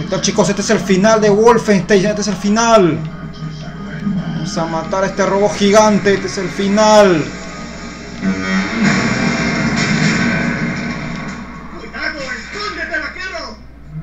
Entonces, chicos, este es el final de Wolfenstein. Este es el final. Vamos a matar a este robot gigante. Este es el final. ¡Cuidado! ¡Escóndete, vaquero!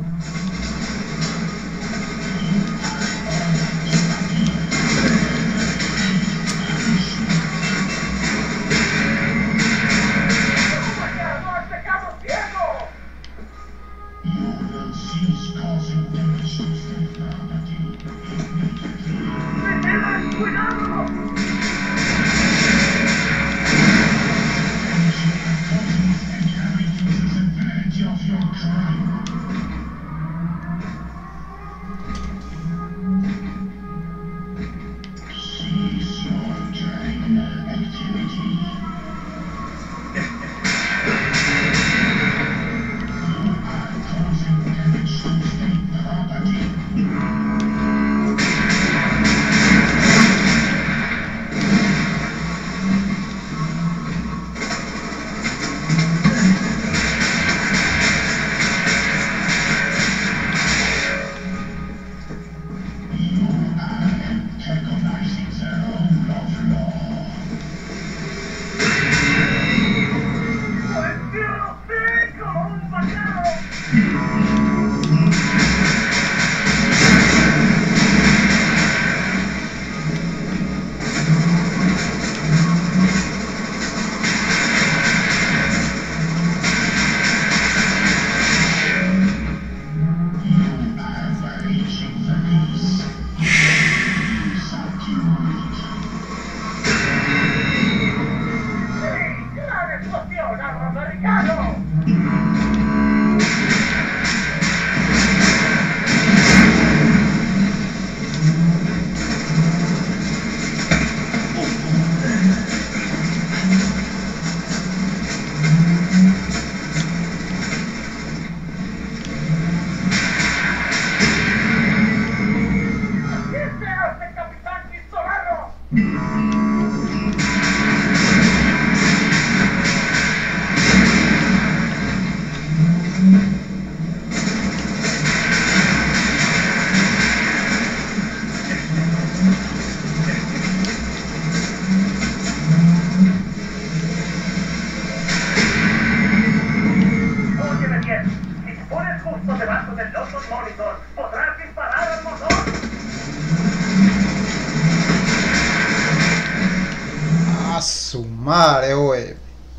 Su madre, güey.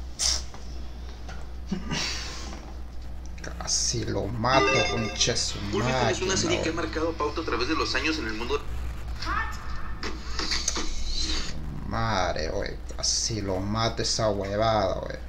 Casi lo mato, conche su Wolfenstein es una máquina, serie que ha güey. marcado pauta a través de los años en el mundo. Madre, güey. Casi lo mato esa huevada, güey.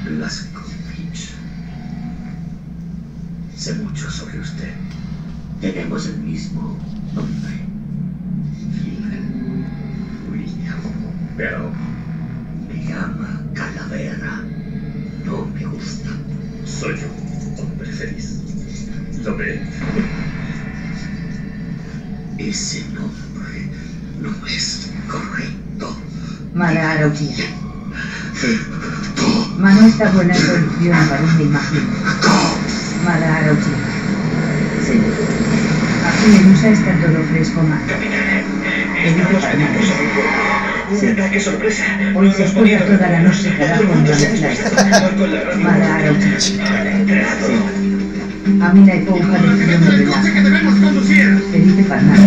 Blazkowicz. Sé mucho sobre usted. Tenemos el mismo nombre. William. Pero me llama Calavera. No me gusta. Soy yo, hombre feliz. ¿Lo ve? Ese nombre no es correcto. Mala Arauquía. Sí. Mano está buena solución para un imagino. Mala Arauquía. Sí. Aquí en USA está todo fresco más. Evite palmares. ¡Un ataque sorpresa! Hoy se escucha toda la noche carajo en la Mala Arauquía. Sí. A mí la época de frío me ¡Coche que debemos conducir! Evite palmares.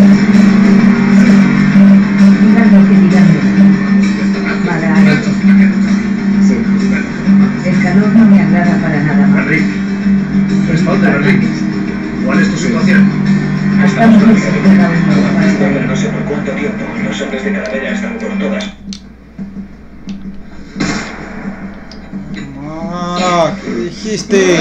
Digan lo que digan. Mala Arauquía. Sí. El calor no me agrada para nada más. Enrique. Responde, Enrique. ¿Cuál es tu situación? Estamos en segunda uno. No sé por cuánto tiempo. Los hombres de Calavera están por todas. ¿Qué dijiste?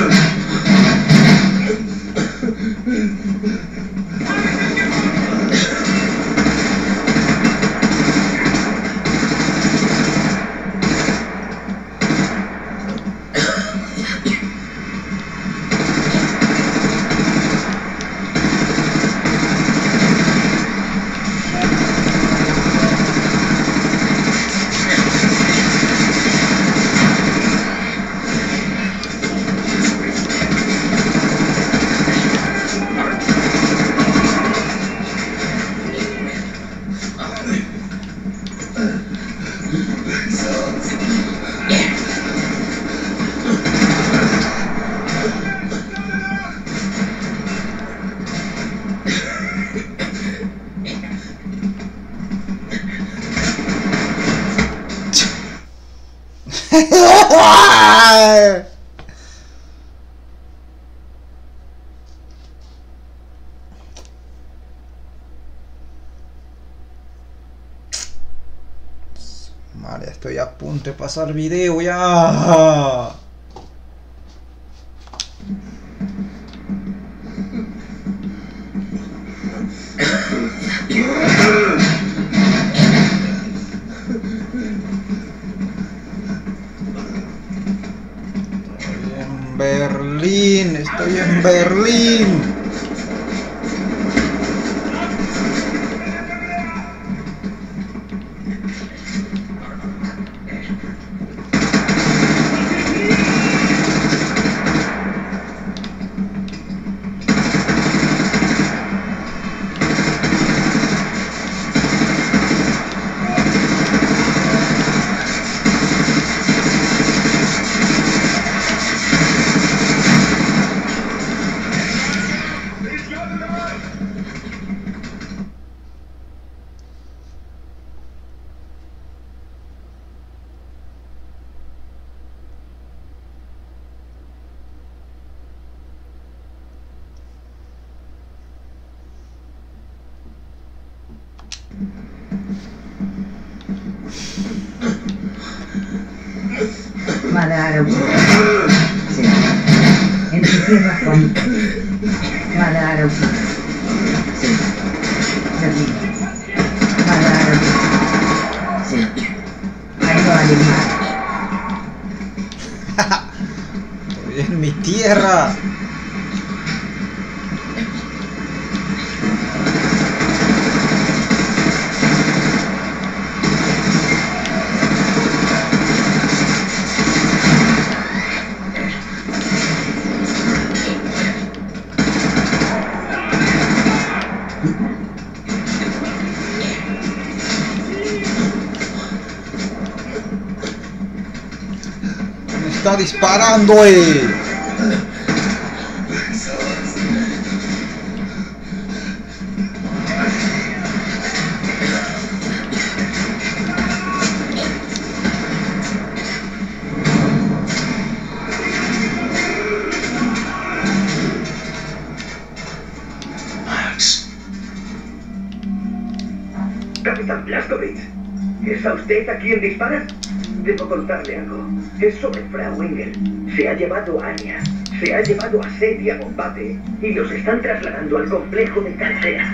Vale, estoy a punto de pasar video ya. Estoy en Berlín. Mala Arauquía. Sí. En tu tierra, Juan. Mala Arauquía. Sí. Berlín. Mala Arauquía. Sí. Ha ido a Alemania. Estoy en mi tierra. Está disparando, Max. Capitán Blazkowicz, ¿es a usted a quien disparan? Debo contarle algo. Es sobre Frau Engel. Se ha llevado a Anya. Se ha llevado a Seth y a Bombate. Y los están trasladando al complejo de Calcea.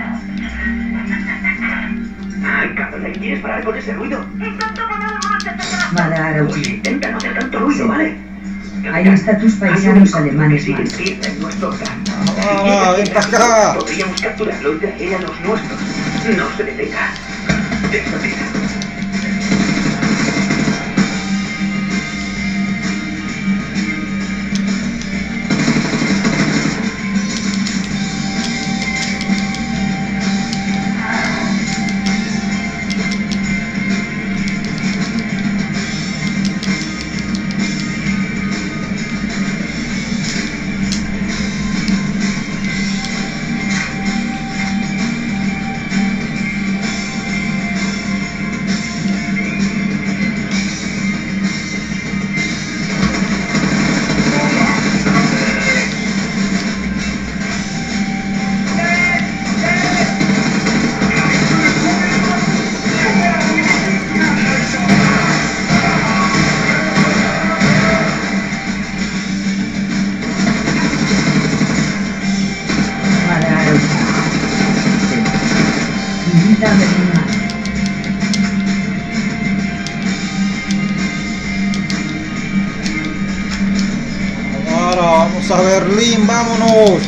Ay, Caroline, ¿quieres parar con ese ruido? Madara Pues Uchiha. intenta no hacer tanto ruido, ¿vale? Ahí está tus paisanos alemanes Siguen más. firmes en nuestro plan. Ah, ven para acá. Podríamos capturarlo y traer a los nuestros. No se detenga. Deprisa. Madara Uchiha. Invita a Berlín más. Ahora vamos a Berlín, vámonos.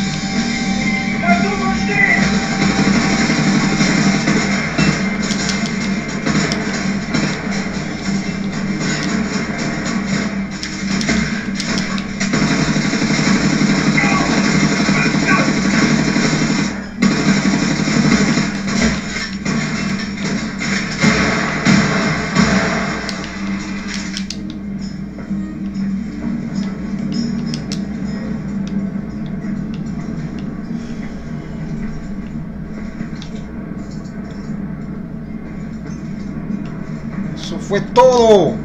Eso fue todo.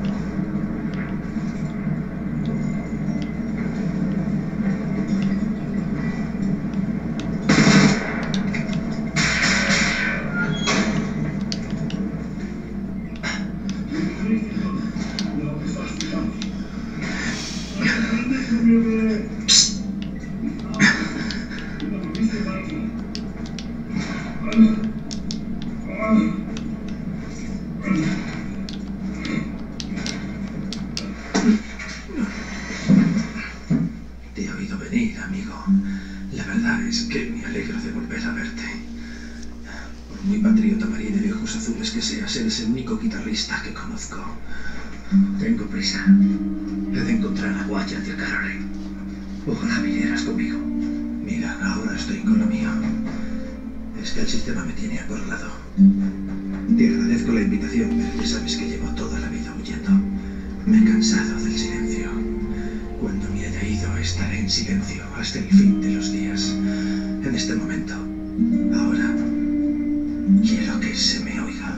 Te he oído venir, amigo. La verdad es que me alegro de volver a verte. Por muy patriota marine de ojos azules que seas, eres el único guitarrista que conozco. Tengo prisa. He de encontrar a Wyatt y a Caroline. Ojalá vinieras conmigo. Mira, ahora estoy con lo mío. Es que el sistema me tiene acorralado. Te agradezco la invitación, pero ya sabes que llevo toda la vida huyendo. Me he cansado del silencio. Cuando me haya ido, estaré en silencio hasta el fin de los días. En este momento, ahora, quiero que se me oiga.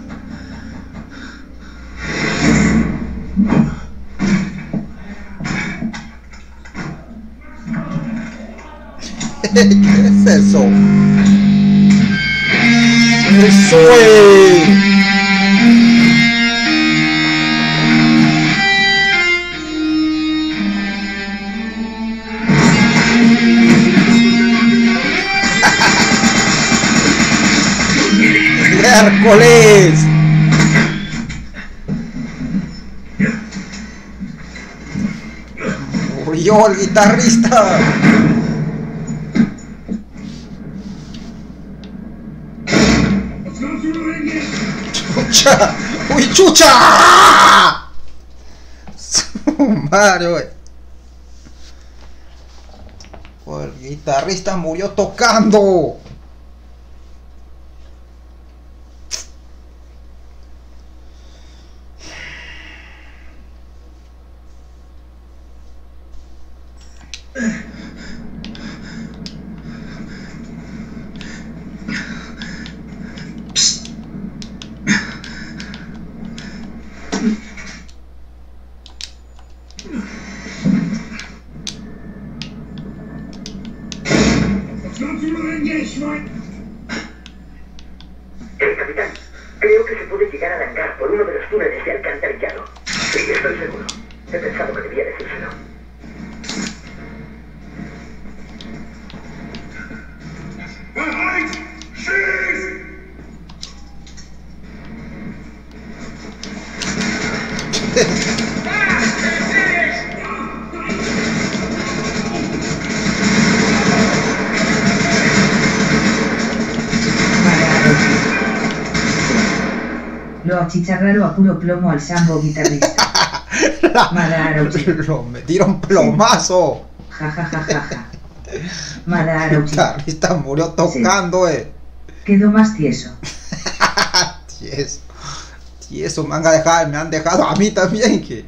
¿Qué es eso? ¡Eso es! ¡Miércoles! Murió el guitarrista. ¡Chucha! ¡Uy, chucha! Su madre, güey. El guitarrista murió tocando. Capitán, creo que se puede llegar al hangar por uno de los túneles de alcantarillado. estoy seguro. He pensado que debía decírselo. Lo achicharraron a puro plomo al sambo guitarrista. Madara Uchiha. Lo metieron plomazo. Ja ja ja ja ja. Madara El Uchiha. guitarrista murió tocando, Quedó más tieso. Tieso. Tieso, me han dejado a mí también que.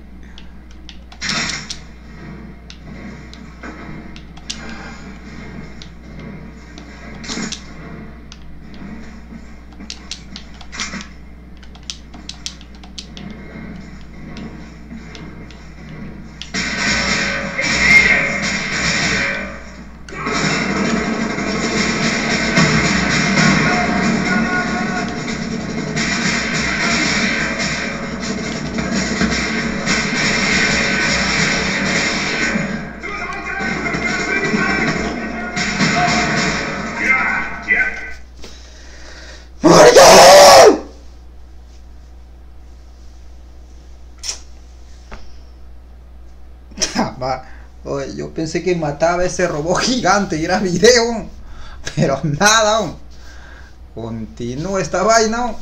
Oye, yo pensé que mataba a ese robot gigante y era video, pero nada. Continúa esta vaina.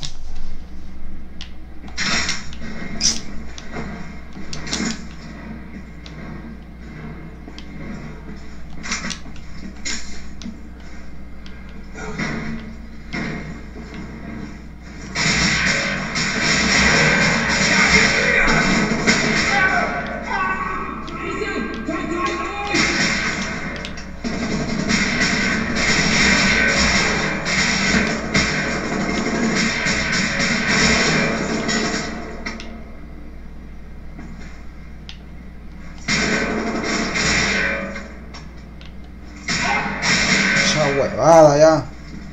Huevada ya.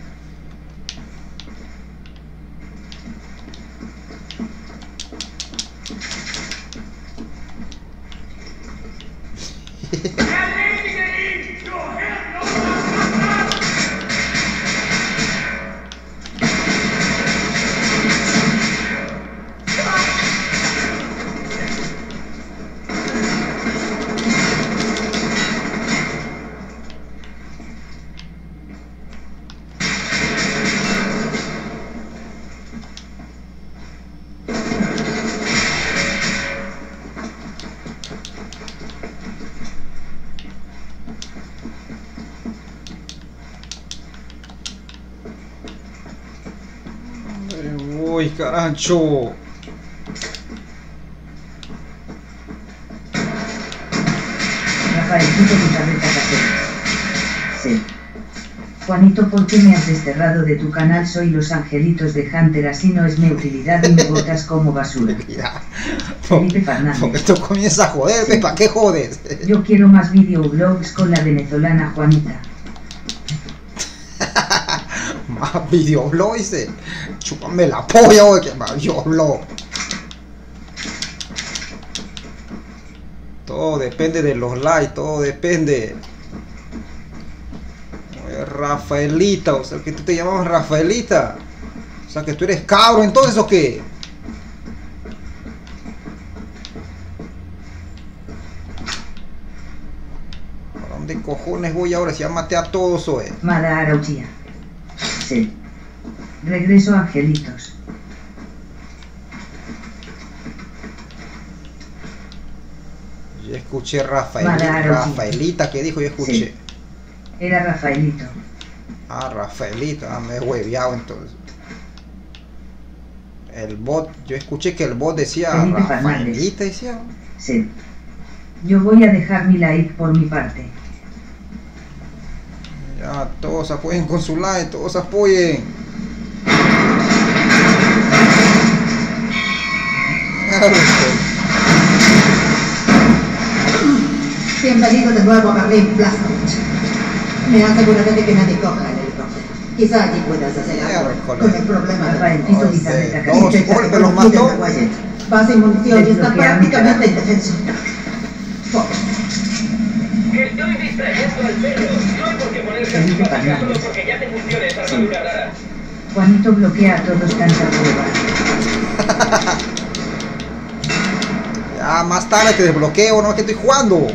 Uy, carancho. Rafaelito Guitarreta Casero. Sí. Juanito, ¿por qué me has desterrado de tu canal? Soy los angelitos de Hunter, así no es mi utilidad y me botas como basura. Mira, Felipe Fernández. porque tú comienzas a joder, Sí. ¿para qué jodes? Yo quiero más videoblogs con la venezolana Juanita. Más videoblog, dice. Chúpame la polla, oye, que más videoblog. Todo depende de los likes, todo depende. Oye, Rafaelita, o sea que tú te llamabas Rafaelita. O sea que tú eres cabro entonces, ¿o qué? ¿A dónde cojones voy ahora si ya maté a todos, oye? Madara Uchiha. Sí. Regreso, angelitos. Yo escuché Rafaelita, ¿qué dijo? Yo escuché. Sí. Era Rafaelito. Ah, Rafaelita, me he hueveado entonces. El bot, yo escuché que el bot decía Felipe Rafaelita, decía. Sí. Yo voy a dejar mi like por mi parte. Ya, todos apoyen con su like, todos apoyen. Bienvenido de nuevo a Berlín Plaza. Me aseguraré de que nadie coja el helicóptero. Quizá allí puedas hacer algo con el problema de Rafaelito Guitarreta Dos Casero. golpes los mató. Base y munición y está prácticamente indefenso. Que estoy distrayendo al perro. No hay por qué ponerse simpática solo porque ya te funciona esa armadura rara. Juanito bloquea a todos tanta prueba. Ya, más tarde te desbloqueo, no es que estoy jugando.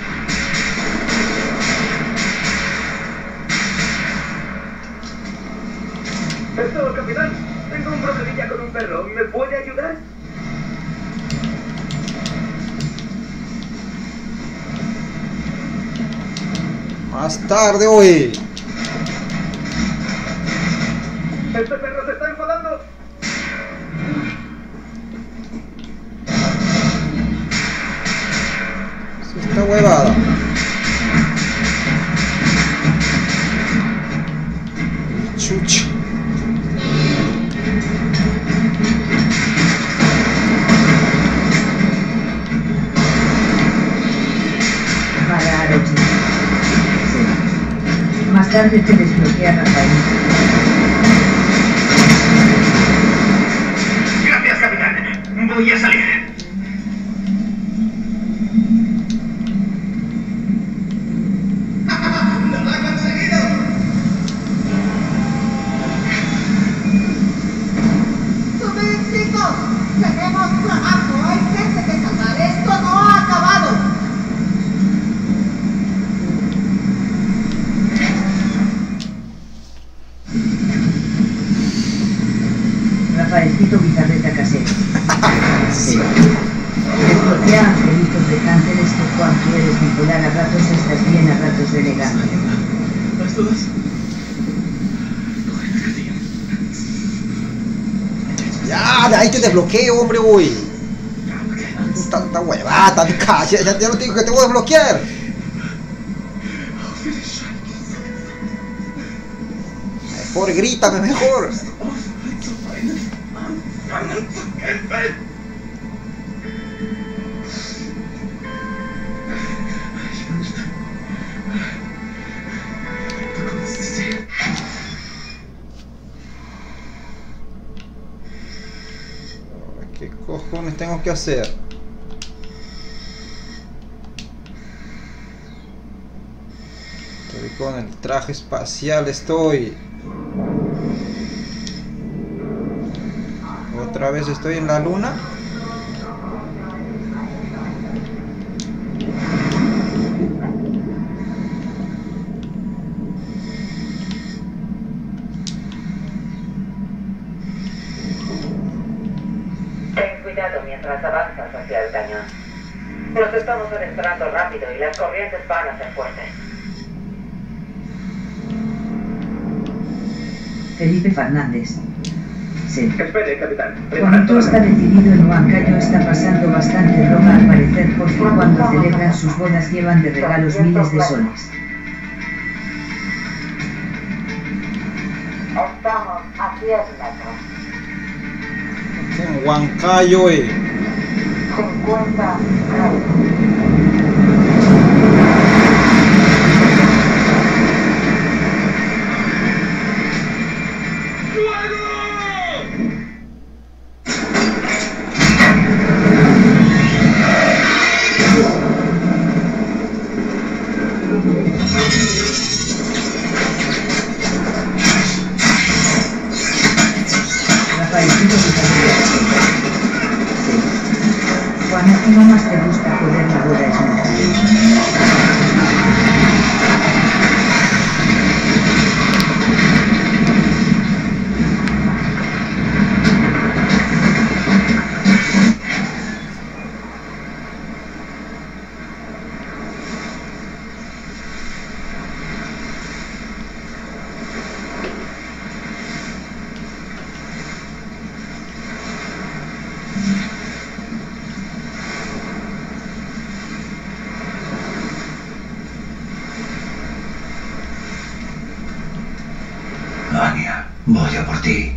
Esto, capitán. Tengo un problemilla con un perro. ¿Me puede ayudar? Más tarde, hoy. Este perro se está enfadando. Esta huevada. Chucha. Para Orochi. Más tarde te desbloquea Rafael. Gracias, capitán. Voy a salir. ¡Subid, chicos! ¡Tenemos trabajo! ¡Hay gente que salvar! ¡Esto no ha acabado! Rafaelcito Bizarreta Casero. Desbloquea angelitos de cánceres que Juan, tú eres bipolar, a ratos estás bien, a ratos renegando. ¿Vas todas? Ya, de ahí te desbloqueo, hombre, uy. Tanta huevada, tan calle, ya no tengo que te voy a desbloquear. Mejor grítame, mejor. ¿Qué cojones tengo que hacer? Estoy con el traje espacial, estoy. Otra vez estoy en la luna. Ten cuidado mientras avanzas hacia el cañón. Nos estamos adentrando rápido y las corrientes van a ser fuertes. Felipe Fernández. Sí. Espere, capitán. Juanito está decidido en Huancayo, está pasando bastante droga al parecer porque cuando celebran sus bodas llevan de regalos miles de soles. Estamos a 10 metros. En Huancayo, 50 metros. Rafaelcito Bizarreta. Sí. Juan, ¿a ti no más te gusta joder la boda desnuda? Anya, voy a por ti.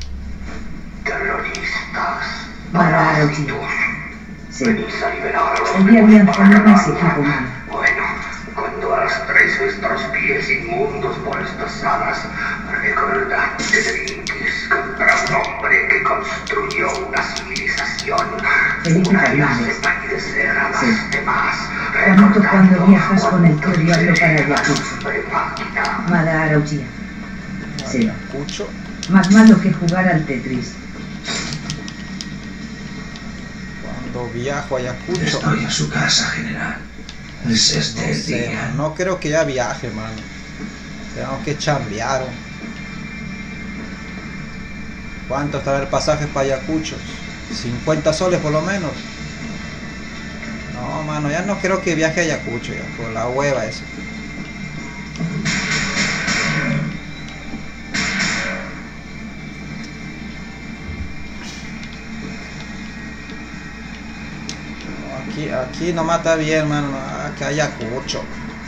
Terroristas. Para Orochi. Sí. Venís a liberar a los El día Alianza Luna y su equipo malo. Bueno, cuando arrastréis vuestros pies inmundos por estas salas, recuerda que te vinques contra un hombre que construyó una civilización. Felipe Fernández. Sí. Conozco cuando viajas con el tío Diablo para Ayacucho. Mada Arauchía. Sí. Ayacucho. Más malo que jugar al Tetris. Cuando viajo a Ayacucho. Estoy en su casa, general. Es este el día. No creo que ya viaje, mano. Tenemos que chambear. ¿Cuánto estará el pasaje para Ayacucho? 50 soles por lo menos. No, mano, ya no creo que viaje a Ayacucho, ya, por la hueva eso. Aquí nomás está bien, mano, que haya Ayacucho.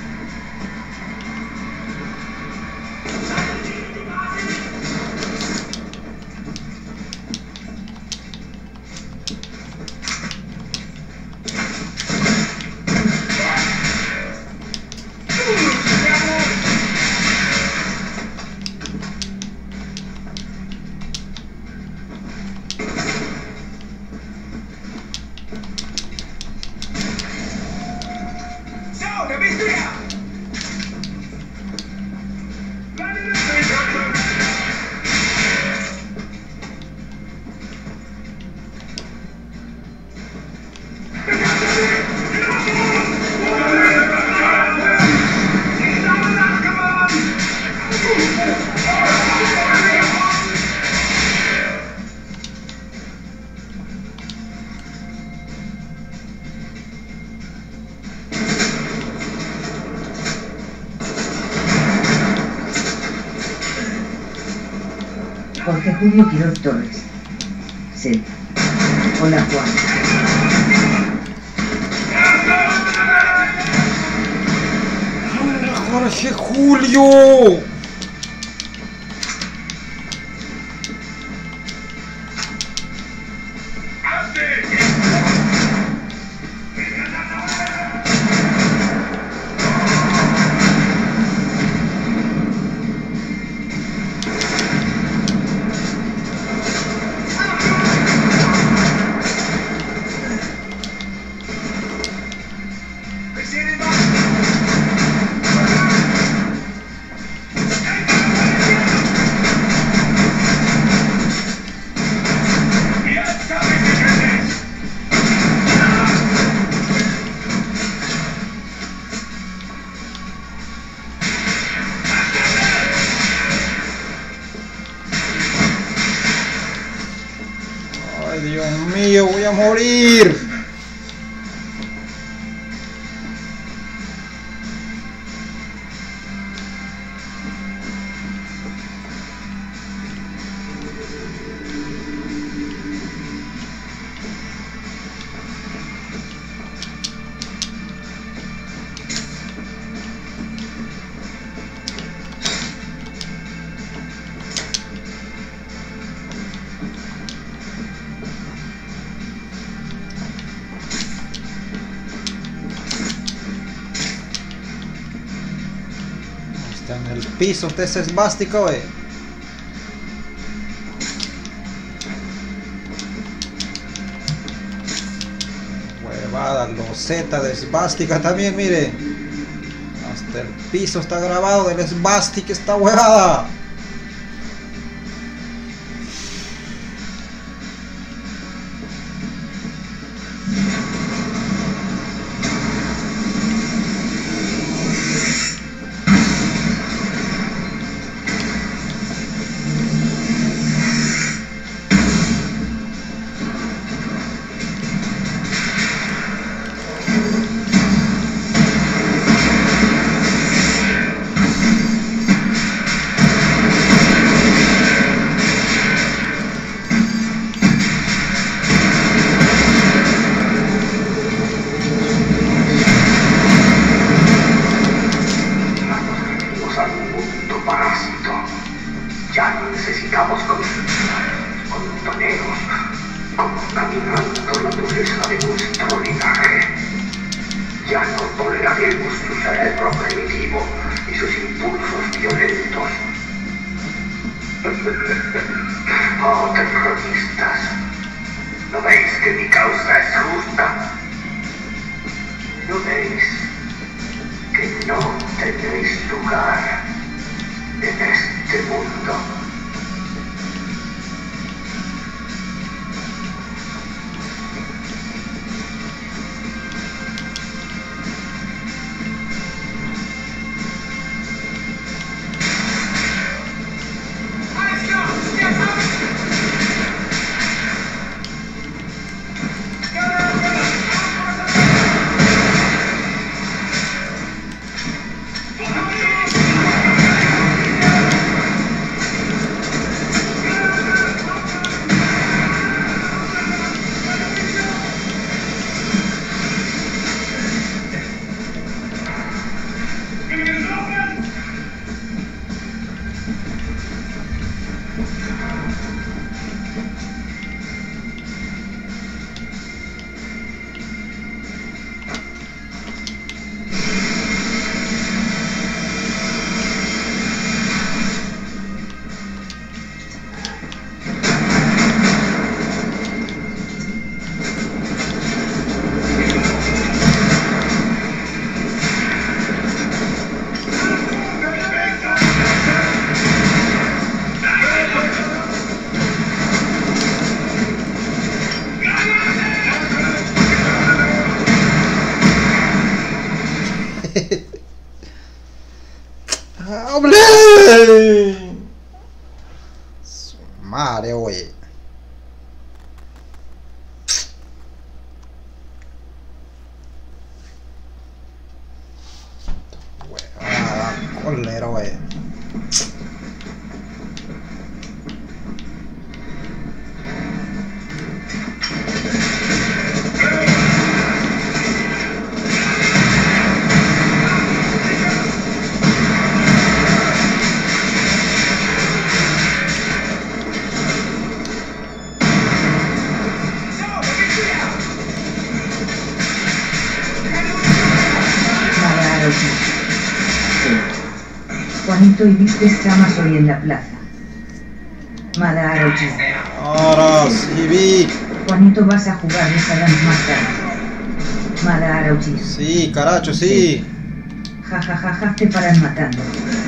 Jorge Julio Quiroz Torres. Sí. Hola, Juan. Jorge Julio. Dios mío, voy a morir. En el piso de ese esvástico, huevada, loseta de esvástica también, mire. Hasta el piso está grabado del esvástica esta huevada. Ya no necesitamos montoneros contaminando la pureza de nuestro linaje. Ya no toleraremos su cerebro primitivo y sus impulsos violentos. Oh, terroristas, ¿No veis que mi causa es justa? ¿No veis que no tenéis lugar en este mundo? ¡Hable! Su madre, oye. Colero, oye. Juanito y vistes chamas hoy en la plaza. Mada Orochi. Ahora sí vi. Juanito, vas a jugar de Saddam más tarde. Mada Orochi. Sí, caracho, sí. Ja ja ja ja, te paran matando.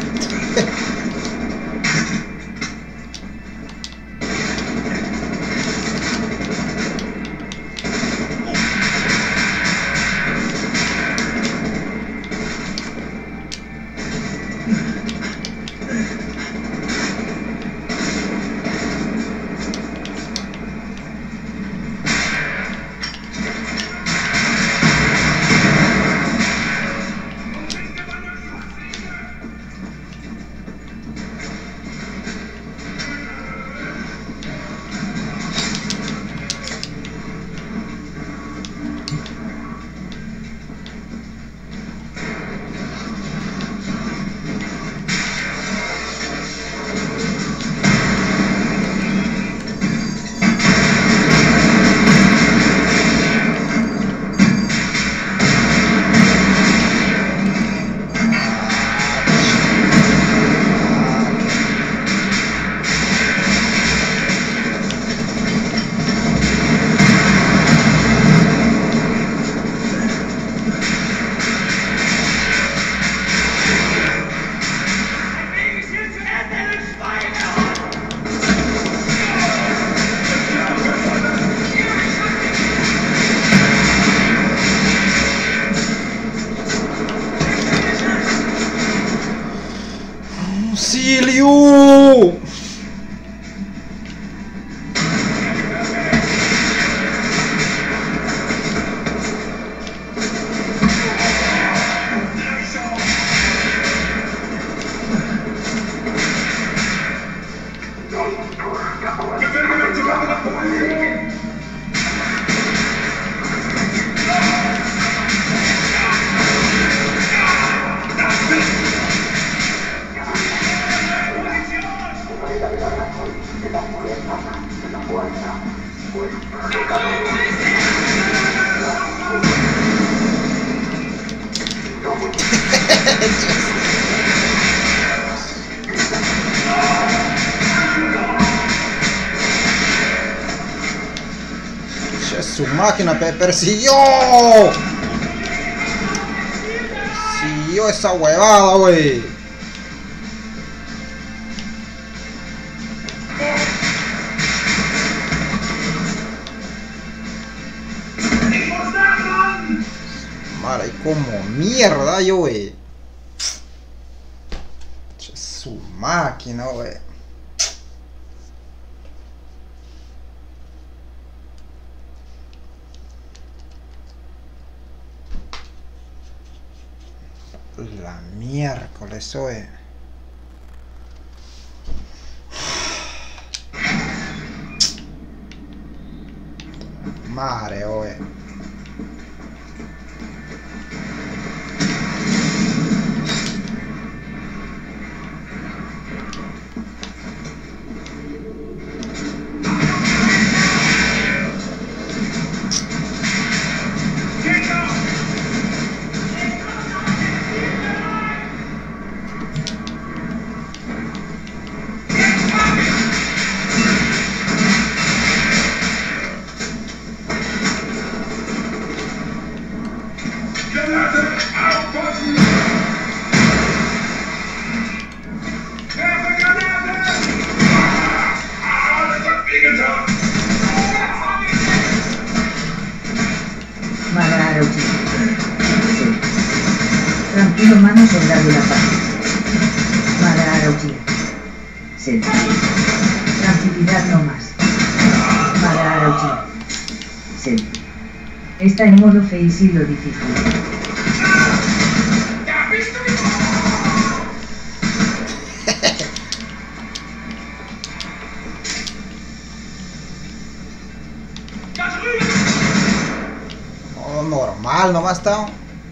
¡Auxilio! su máquina persiguió. Persiguió esa huevada, wey. Madre, ahí como mierda yo, wey. Su máquina, wey. La miércoles, wey. Madre, wey. Tranquilo, mano, soldado de la paz. Madara Uchiha. Sí. Tranquilidad no más. Madara Uchiha. Sí. Está en modo face y lo difícil. Modo normal, nomás está.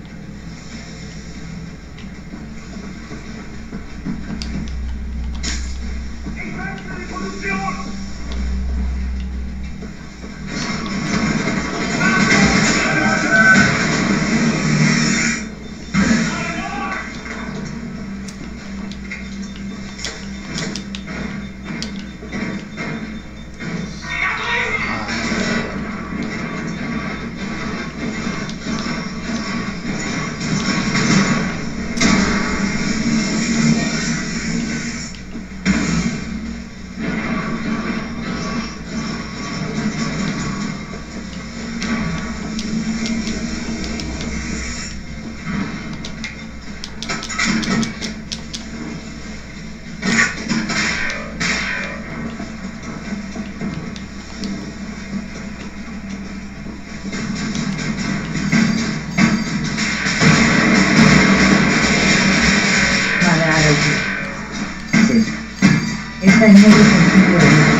Está en modo sentido de nada.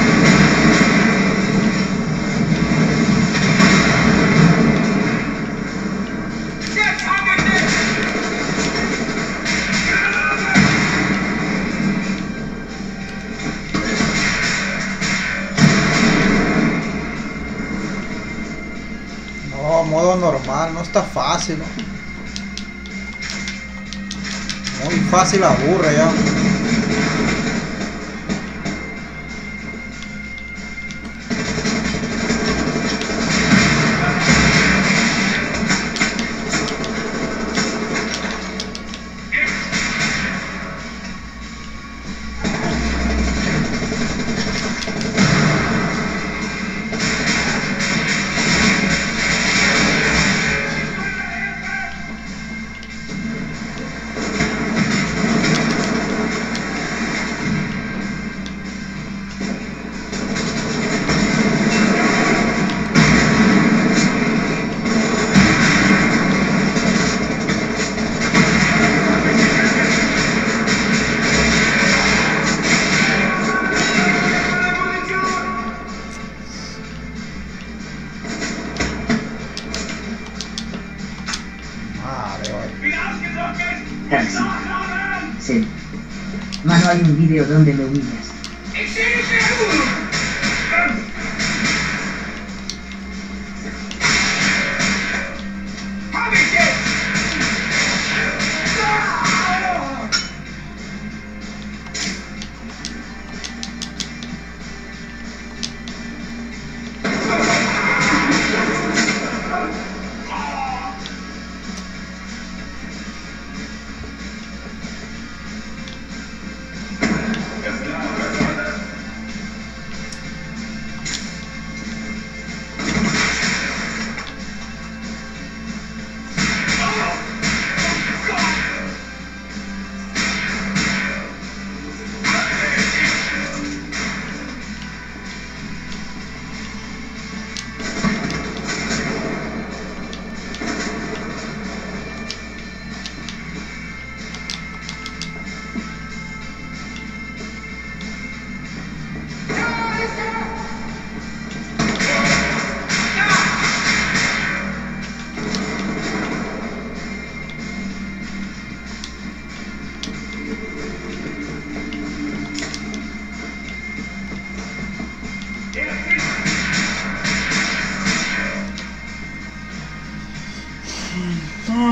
No, modo normal, no está fácil, ¿no? Muy fácil aburre ya. Taxi. Sí. Mano, hay un vídeo donde me humillas.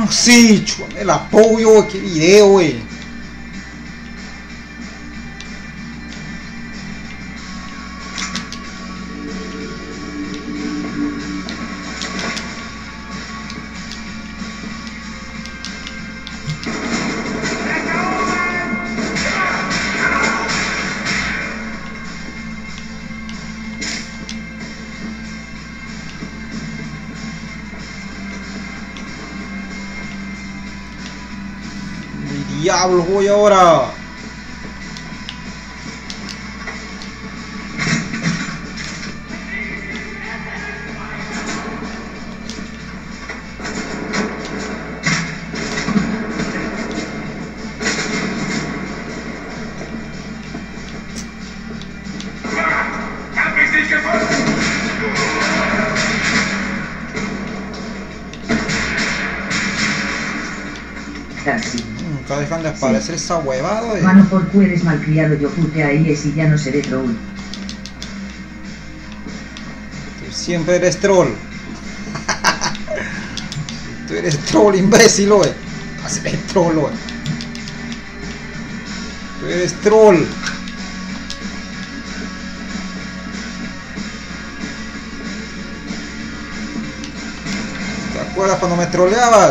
Sí, chúame el apoyo, qué video, güey. Diablo, voy ahora. Taxi. Nunca dejan de aparecer esa huevada, güey. Mano, por cu eres malcriado, yo pute ahí es y ya no seré troll. Tú siempre eres troll. Tú eres troll, imbécil, güey. Así eres troll, güey. Tú eres troll. ¿Te acuerdas cuando me troleabas?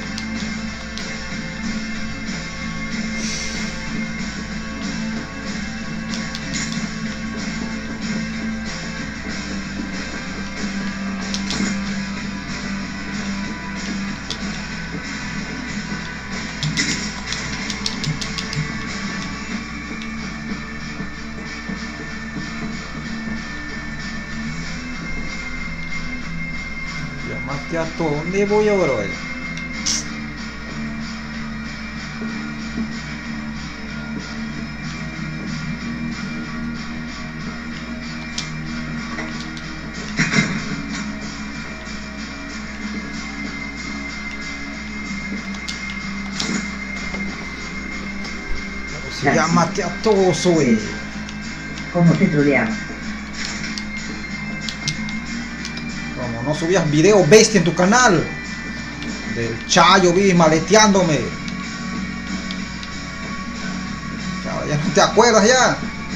Llamaste a todo. ¿Dónde voy ahora, güey? Si llamaste a todos, güey. ¿Cómo te troleaba? Como no subías video bestia en tu canal. Del Chayo vi maleteándome. Ya no te acuerdas ya.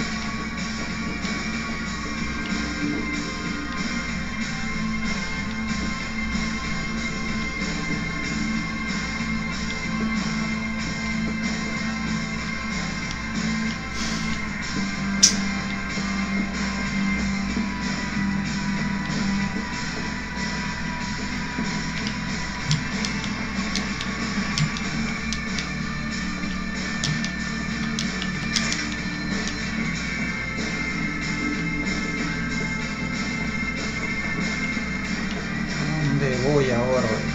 ¿Dónde voy ahora, güey?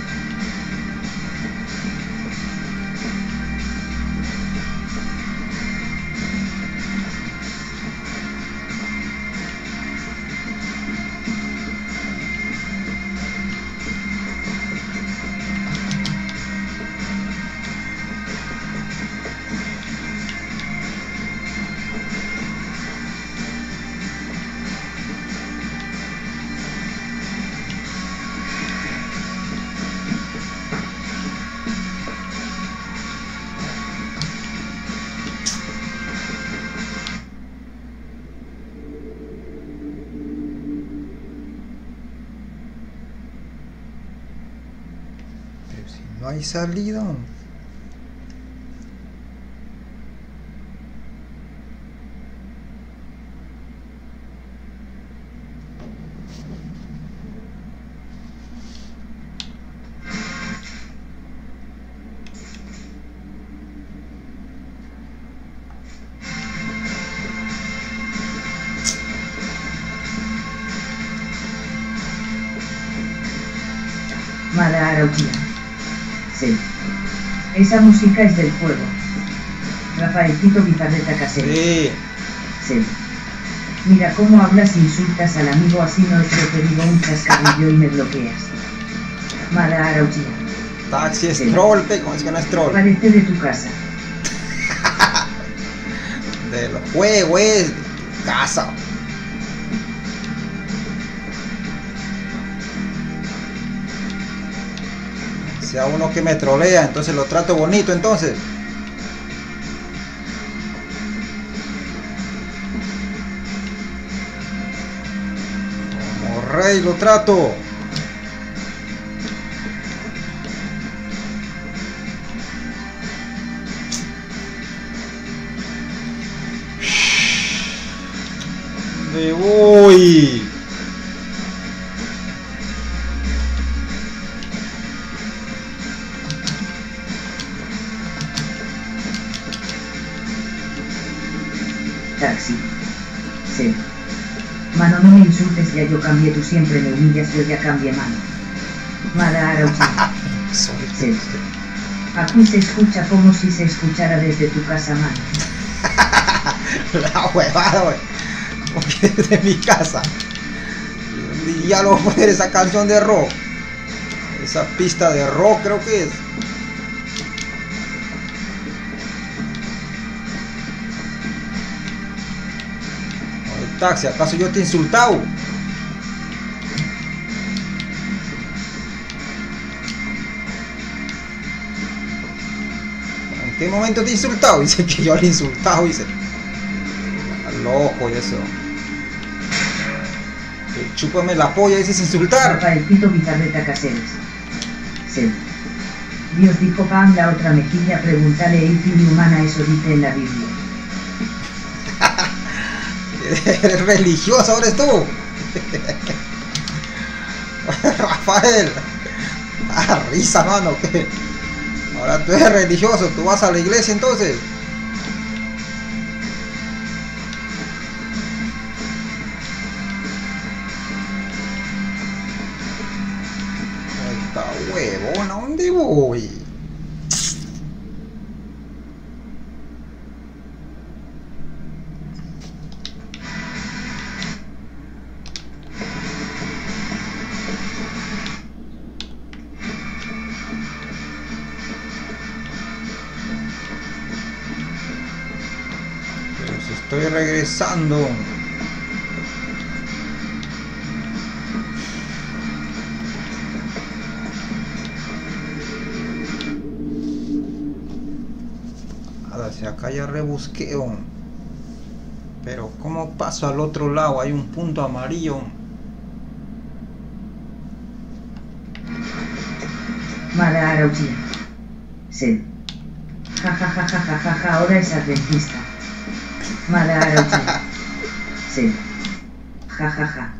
Pero si no hay salida. Mala Arauquía. Sí. Esa música es del fuego. Rafaelcito Bizarreta Casero. Sí. Sí. Mira cómo hablas e insultas al amigo, así no es lo que digo, un chascarrillo y me bloqueas. Mala Arauquía. Taxi es Sí. troll, ¿cómo es que no es troll? Parece de tu casa. Del juego es casa. sea uno que me trolea, entonces lo trato bonito entonces. Como rey lo trato. ¿Dónde voy? Taxi. Sí. Mano, no me insultes, ya yo cambié, tú siempre me humillas, yo ya cambié, mano. Mada Arauchi. Sí. Aquí se escucha como si se escuchara desde tu casa, mano. La huevada, wey. Porque desde mi casa. Y ya lo voy a poner esa canción de rock. Esa pista de rock creo que es. Oye, taxi, ¿acaso yo te he insultado? ¿En qué momento te he insultado? Dice que yo le he insultado, dice. Está loco eso. Chúpame la polla, dices insultar. Rafaelcito Bizarreta Cáceres. Sí. Dios dijo pan la otra mejilla, pregúntale y fili humana, eso dice en la Biblia. Eres religioso, ahora es tú. Rafael. Ah, risa, mano. ¿Qué? Ahora tú eres religioso, tú vas a la iglesia entonces. Esta huevona, ¿dónde voy? Estoy regresando. Ahora si acá ya rebusqueo. Pero ¿cómo paso al otro lado? Hay un punto amarillo. Mada Arauchi. Sí. Ja ja ja ja ja ja ja, ahora es adventista. Mada Arauchi. Sí. Ja ja ja.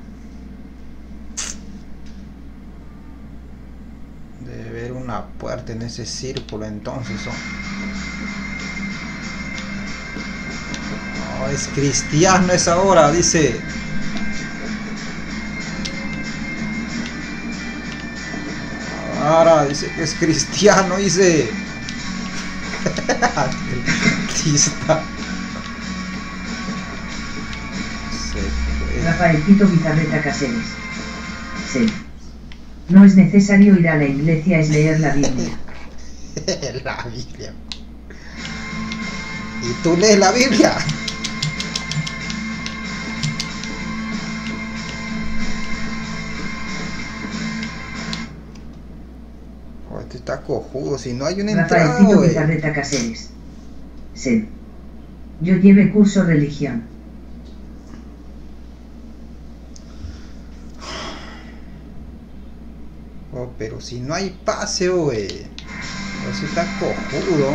Debe haber una puerta en ese círculo entonces. No, es cristiano esa hora, dice. Ahora dice que es cristiano, dice. Artista. Rafaelcito Bizarreta Cáceres. Sí. No es necesario ir a la iglesia, es leer la Biblia. La Biblia. ¿Y tú lees la Biblia? Oh, este está cojudo, si no hay una entrada, Rafaelito güey. Bizarreta Cáceres. Sí. Yo llevé curso religión. Oh, pero si no hay pase, güey. Eso está cojudo.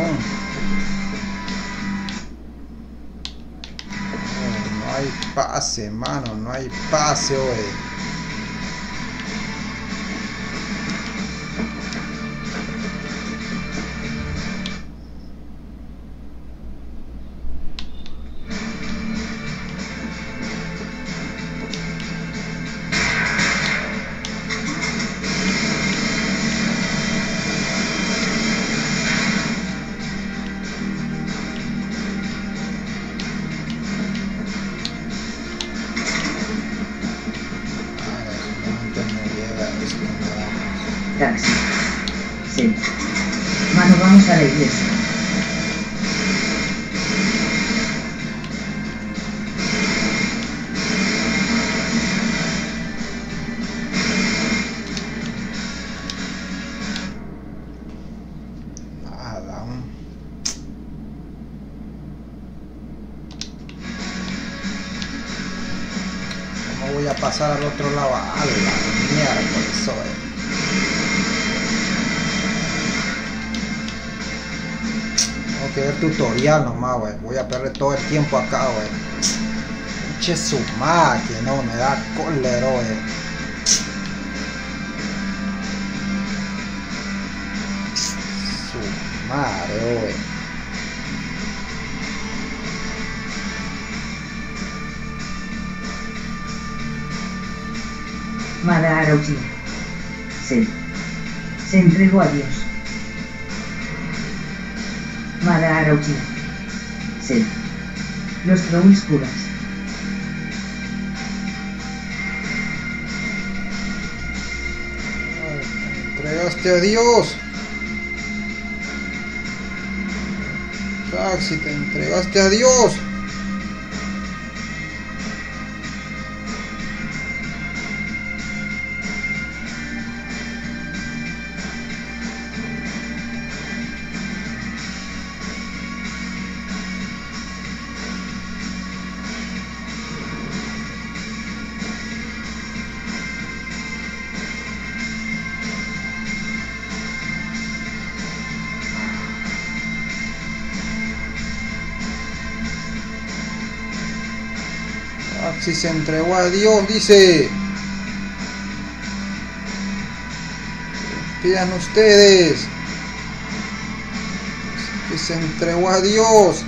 Oh, no hay pase, mano. No hay pase, güey. Taxi. Sí. Mano, vamos a la iglesia. ¿Cómo voy a pasar al otro lado? A la mierda, eso Tengo que ver tutorial nomás, wey. Voy a perder todo el tiempo acá, wey. Pinche su máquina, no, me da cólera, wey. Su madre, wey. Madara Uchiha. Se entregó a Dios. Madara Uchiha. Los trolls curas. Entregaste a Dios. Taxi, te entregaste a Dios. Si se entregó a Dios, dice. Pidan ustedes que se entregó a Dios.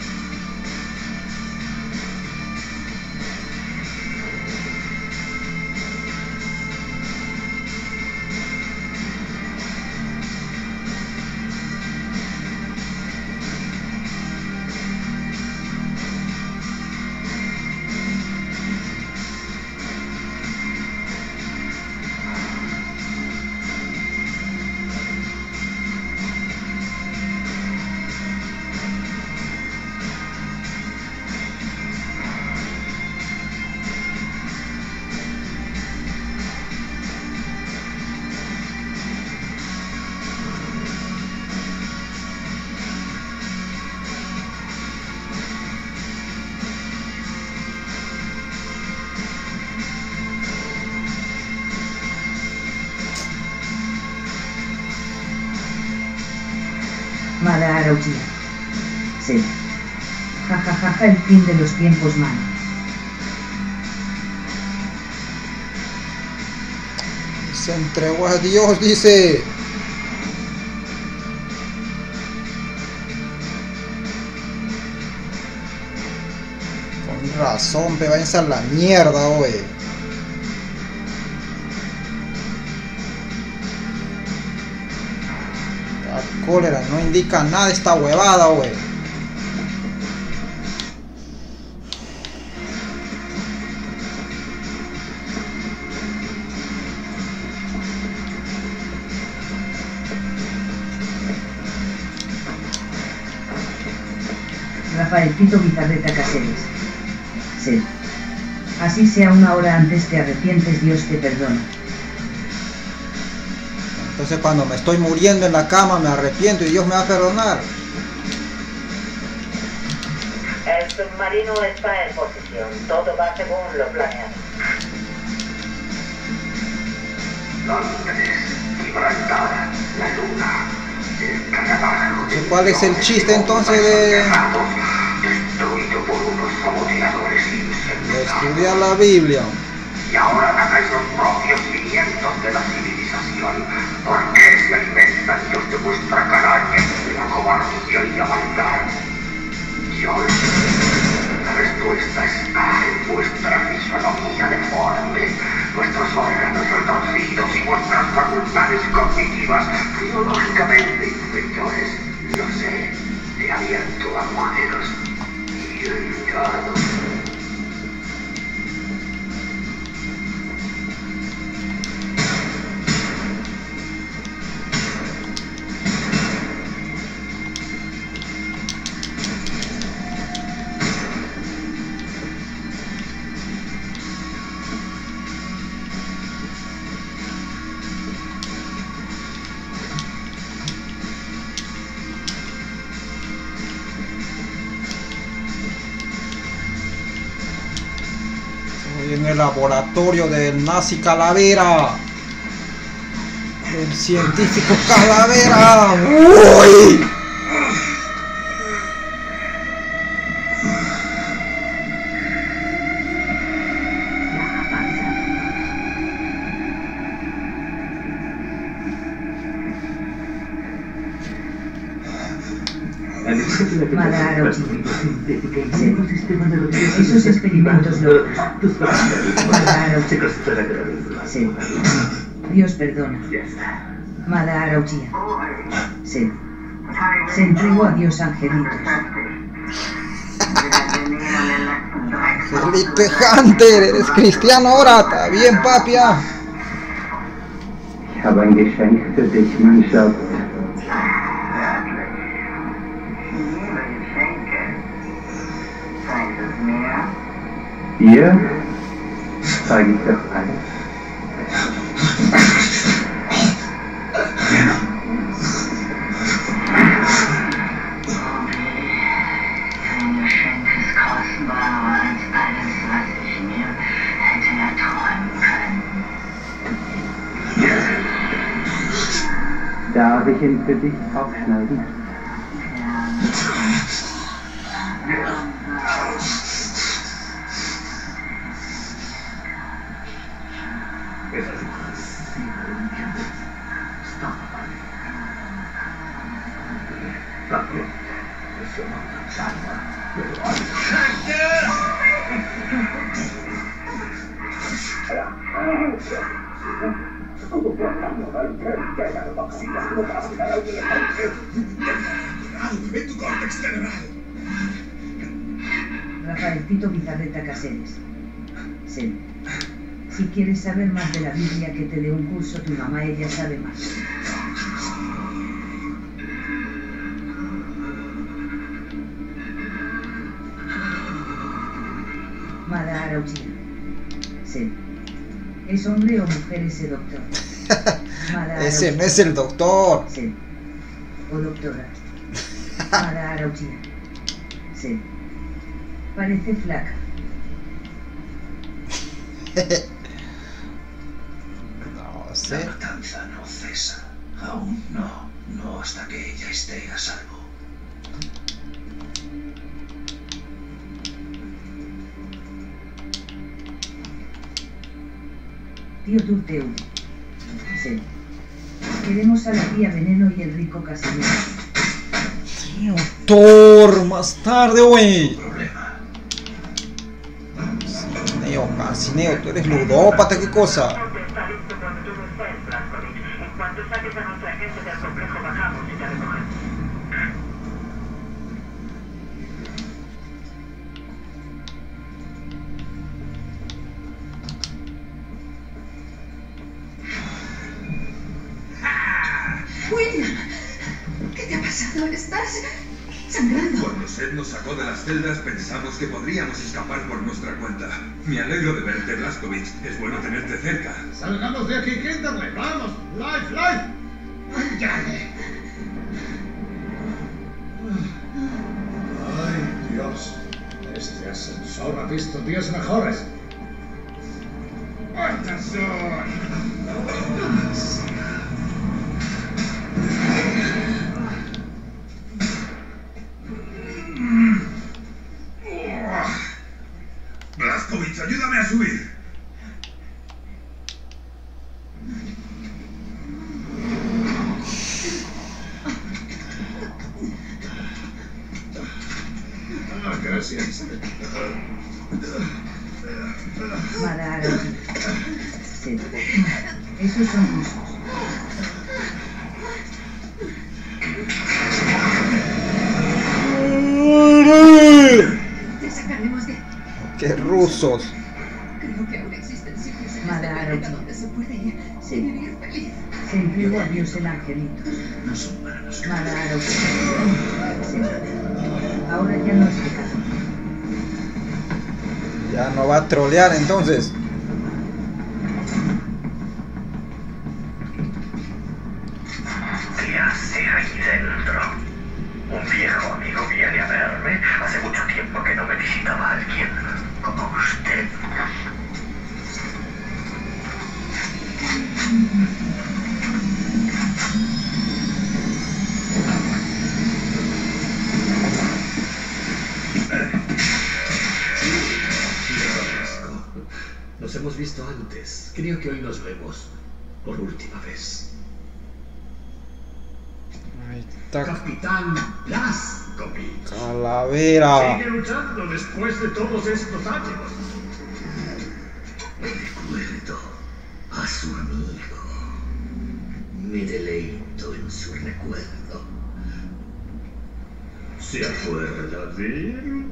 Madara Uchiha. Jajajaja, el fin de los tiempos, mano. Se entregó a Dios, dice. Con razón, pero váyanse a la mierda, oye. La cólera, no indica nada esta huevada, oye. Rafaelcito Guitarreta Cáceres. Sí. Así sea una hora antes te arrepientes, Dios te perdona. Entonces cuando me estoy muriendo en la cama me arrepiento y Dios me va a perdonar. El submarino está en posición. Todo va según lo planeado. Londres, Gibraltar, la luna, el carabajo. ¿Cuál es el chiste entonces de Destruido por unos saboteadores insensatos. estudiar la Biblia? Y ahora atacáis los propios cimientos de la civilización. ¿Por qué se alimenta el Dios de vuestra calaña, de la cobardía y la maldad? Yo la respuesta está en vuestra fisonomía deforme, vuestros órganos retorcidos y vuestras facultades cognitivas biológicamente inferiores. Lo sé, he abierto agujeros y he llegado. en el laboratorio del nazi Calavera. El científico Calavera. ¡Uy! Mala Arochi. Esos experimentos locos. Mala Arochi. Sí. Dios perdona. Mala Arochi. Sí. Se entregó a Dios angelitos. Felipe Hunter, eres cristiano ahora, está bien, papia. Ich habe ein Geschenk für dich, mein Schatz. Hier zeige ich das alles. Ein Geschenk ist kostbarer als alles, was ich mir hätte erträumen können. Darf ich ihn für dich aufschneiden? Rafaelito Bizarreta Cáceres. Sí. Si quieres saber más de la Biblia, que te dé un curso tu mamá, ella sabe más. Mala Arochi. Sí. ¿Es hombre o mujer ese doctor? Mala Ese Arochi. no es el doctor. Sí. O doctora. Mala Arochi. Sí. Parece flaca. No La sé. matanza no cesa. Aún no. No hasta que ella esté a salvo. Tío Turteu. Sí. Queremos a la tía Veneno y el rico Casimiro. Thor, más tarde, güey. Problema. Casineo, tú eres ludópata, ¿qué cosa? Está listo cuando todo esté en Blankovich. En cuanto saques a nuestra gente del complejo, bajamos y te recogemos. William, ¿qué te ha pasado? ¿Estás sangrando? Cuando Seth nos sacó de las celdas pensamos que podríamos escapar por nuestra cuenta. Me alegro de verte, Blazkowicz. Es bueno tenerte cerca. ¡Salgamos de aquí, Kinderley! ¡Vamos! ¡Life, life! ¡Ándale! ¡Ay, Dios! Este ascensor ha visto días mejores. ¡Puertas son! Blazkowicz, ayúdame a subir. Ah, gracias. Mala Arochi. Sí. Esos son rusos. Te sacaremos de aquí. ¡Qué rusos! Creo que aún existen sitios en Mala este planeta pues. Arochi. donde se puede ir Sí. y vivir feliz. Se entregó a Dios el angelito. No son para nosotros. Mala Arochi. Sí. Ahora ya no es pecado. Ya no va a trolear entonces. ¿Qué hace ahí dentro? Un viejo amigo viene a verme. Hace mucho tiempo que no me visitaba alguien como usted. hemos visto antes. Creo que hoy nos vemos por última vez. Ahí está. Capitán Blazkowicz. Calavera. Sigue luchando después de todos estos años. Recuerdo a su amigo. Me deleito en su recuerdo. ¿Se acuerda de él?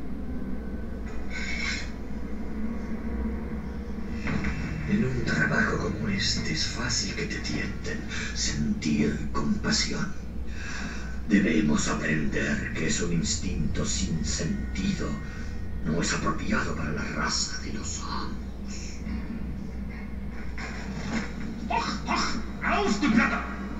En un trabajo como este es fácil que te tienten sentir compasión. Debemos aprender que es un instinto sin sentido. No es apropiado para la raza de los amos. ¡Aus die Platte!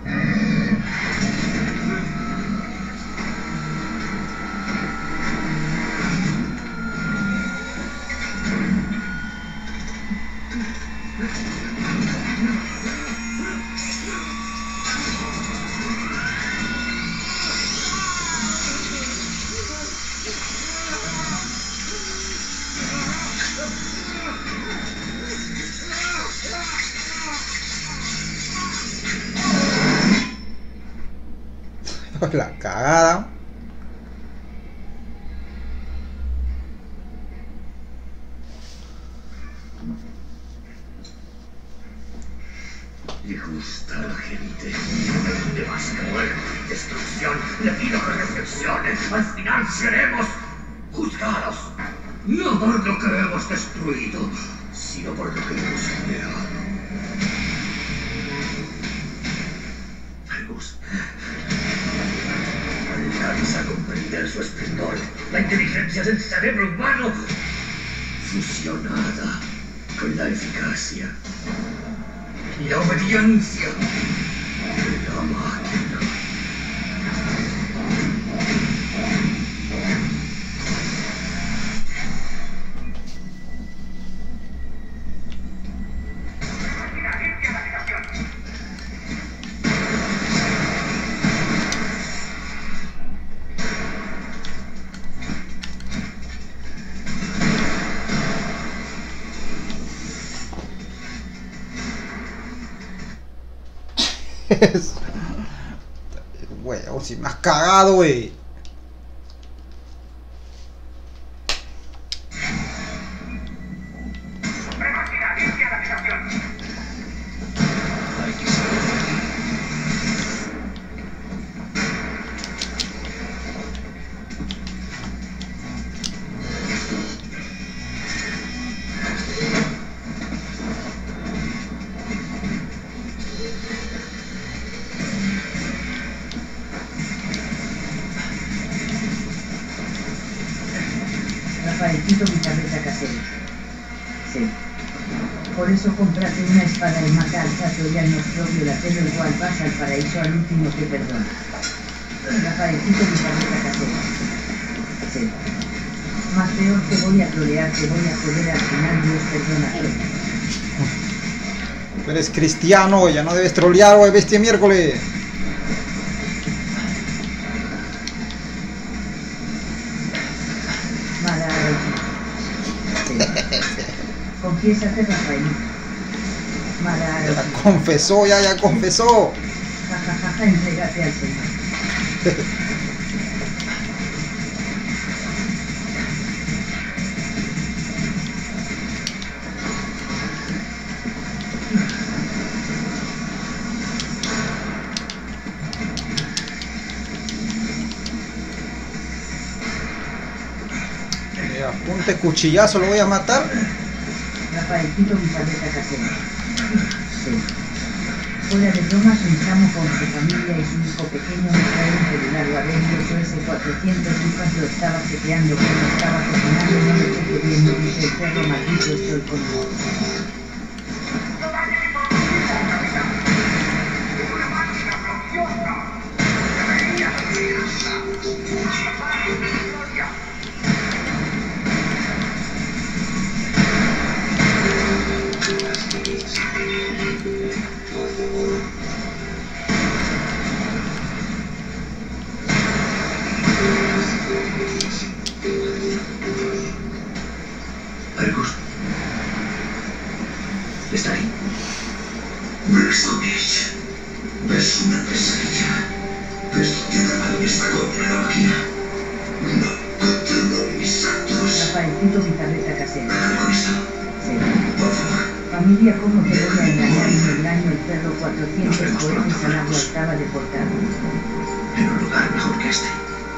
La cagada. Le gusta a la gente. De más muerte y destrucción. Le pido que reflexionen. Al final seremos juzgados. No por lo que hemos destruido, sino por lo que hemos creado. Fergus, alcanza a comprender su esplendor. La inteligencia del cerebro humano fusionada con la eficacia y la obediencia de la máquina. Güey, si me has cagado, güey. Rafaelito guitarreta casero. Sí. Por eso cómprate una espada y mata al chato y al nostrovio la pelo igual vas al paraíso al último que perdona. Rafaelito guitarreta casero. Sí. Más peor que voy a trolear, que voy a joder al final Dios perdona todo. Tú eres cristiano, ya no debes trolear, güey, bestia miércoles. Confiésate, Rafaelito. Ya confesó, ya confesó. Jajajaja, entrégate al Señor. Apunte cuchillazo, lo voy a matar. Rafaelito guitarreta casero. Sí. Fuera de bromas, un chamo con su familia y su hijo pequeño me trae un celular Guardian S400 lucas, lo estaba chequeando cuando estaba cocinando, no me cheque bien, me dice el perro maldito, estoy con vos. Está ahí. Blazkowicz. Es una pesadilla. Esto tiene mal vista contra la máquina. No controlo mis actos. Rafaelcito Bizarreta Casero. ¿Con esto? Sí. Por favor. Familia, ¿cómo te voy a engañar? En el año el perro 400 cohetes al agua estaba deportado. En un lugar mejor que este.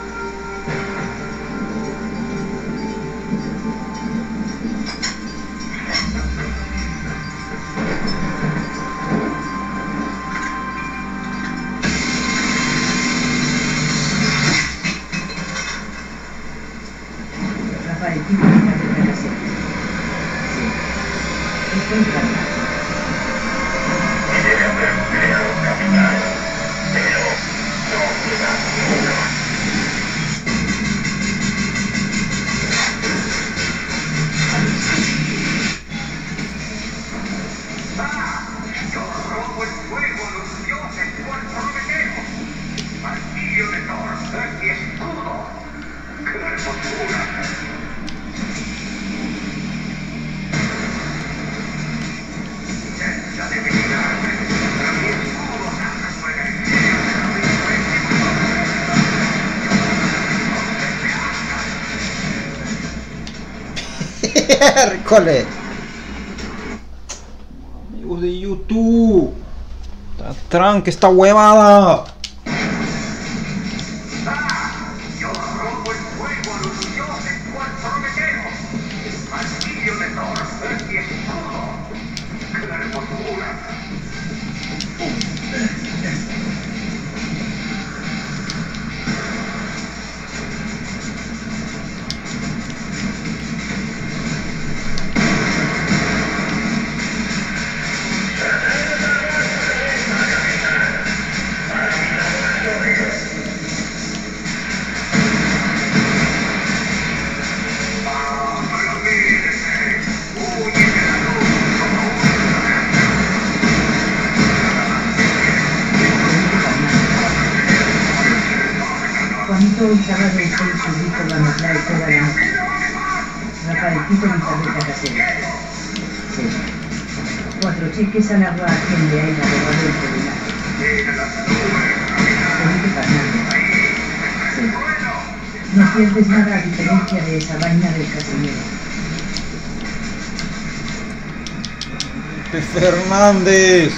Rafaelcito Bizarreta Casero. Sí. Estoy cargado. Yo robo el fuego a los dioses por Prometeo. Martillo de Thor es mi escudo. ¡Qué hermosura! Esa debilidad contra mi escudo nada puede ser. Hércole. Amigos de YouTube. Está tranque esta huevada. Yo robo el fuego a los dioses por Prometeo. Martillo de Thor es mi escudo. ¡Qué hermosura! Juanito hoy sábado estoy solito a mezclar toda la noche. Rafaelcito Bizarreta Casero. Sí. 4 cheques al agua a quien le haya robado el celular. Felipe Fernández. Sí. No pierdes nada a diferencia de esa vaina del casinero. Fernández.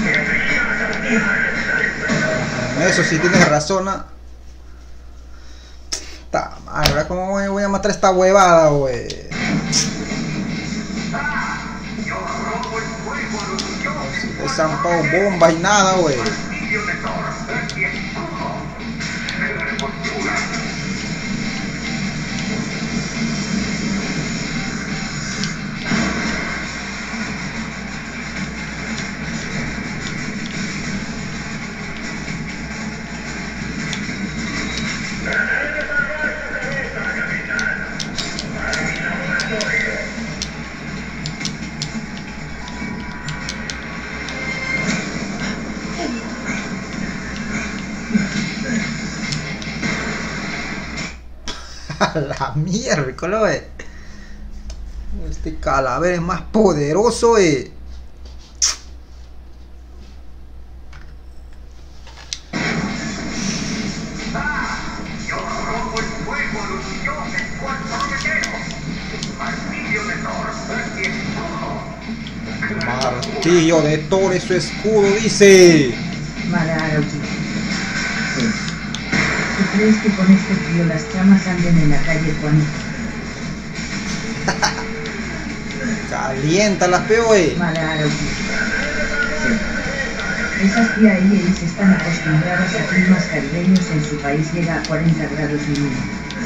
Eso sí tienes razón. Está mal, ¿verdad? ¿Cómo voy a matar esta huevada, güey? He zampado bombas y nada, güey. A la mierda, güey. Este calavera es más poderoso, güey. Yo robo el fuego a los dioses por Prometeo. Martillo de Thor es mi escudo. Martillo de Thor es su escudo, dice. Malarauchi. Sí. ¿Tú crees que con este frío las chamas anden en la calle, Juanito? Caliéntalas, peo, güey. Malarauchi. Sí. Esas PIAIs están acostumbradas a climas caribeños, en su país llega a 40 grados mínimo.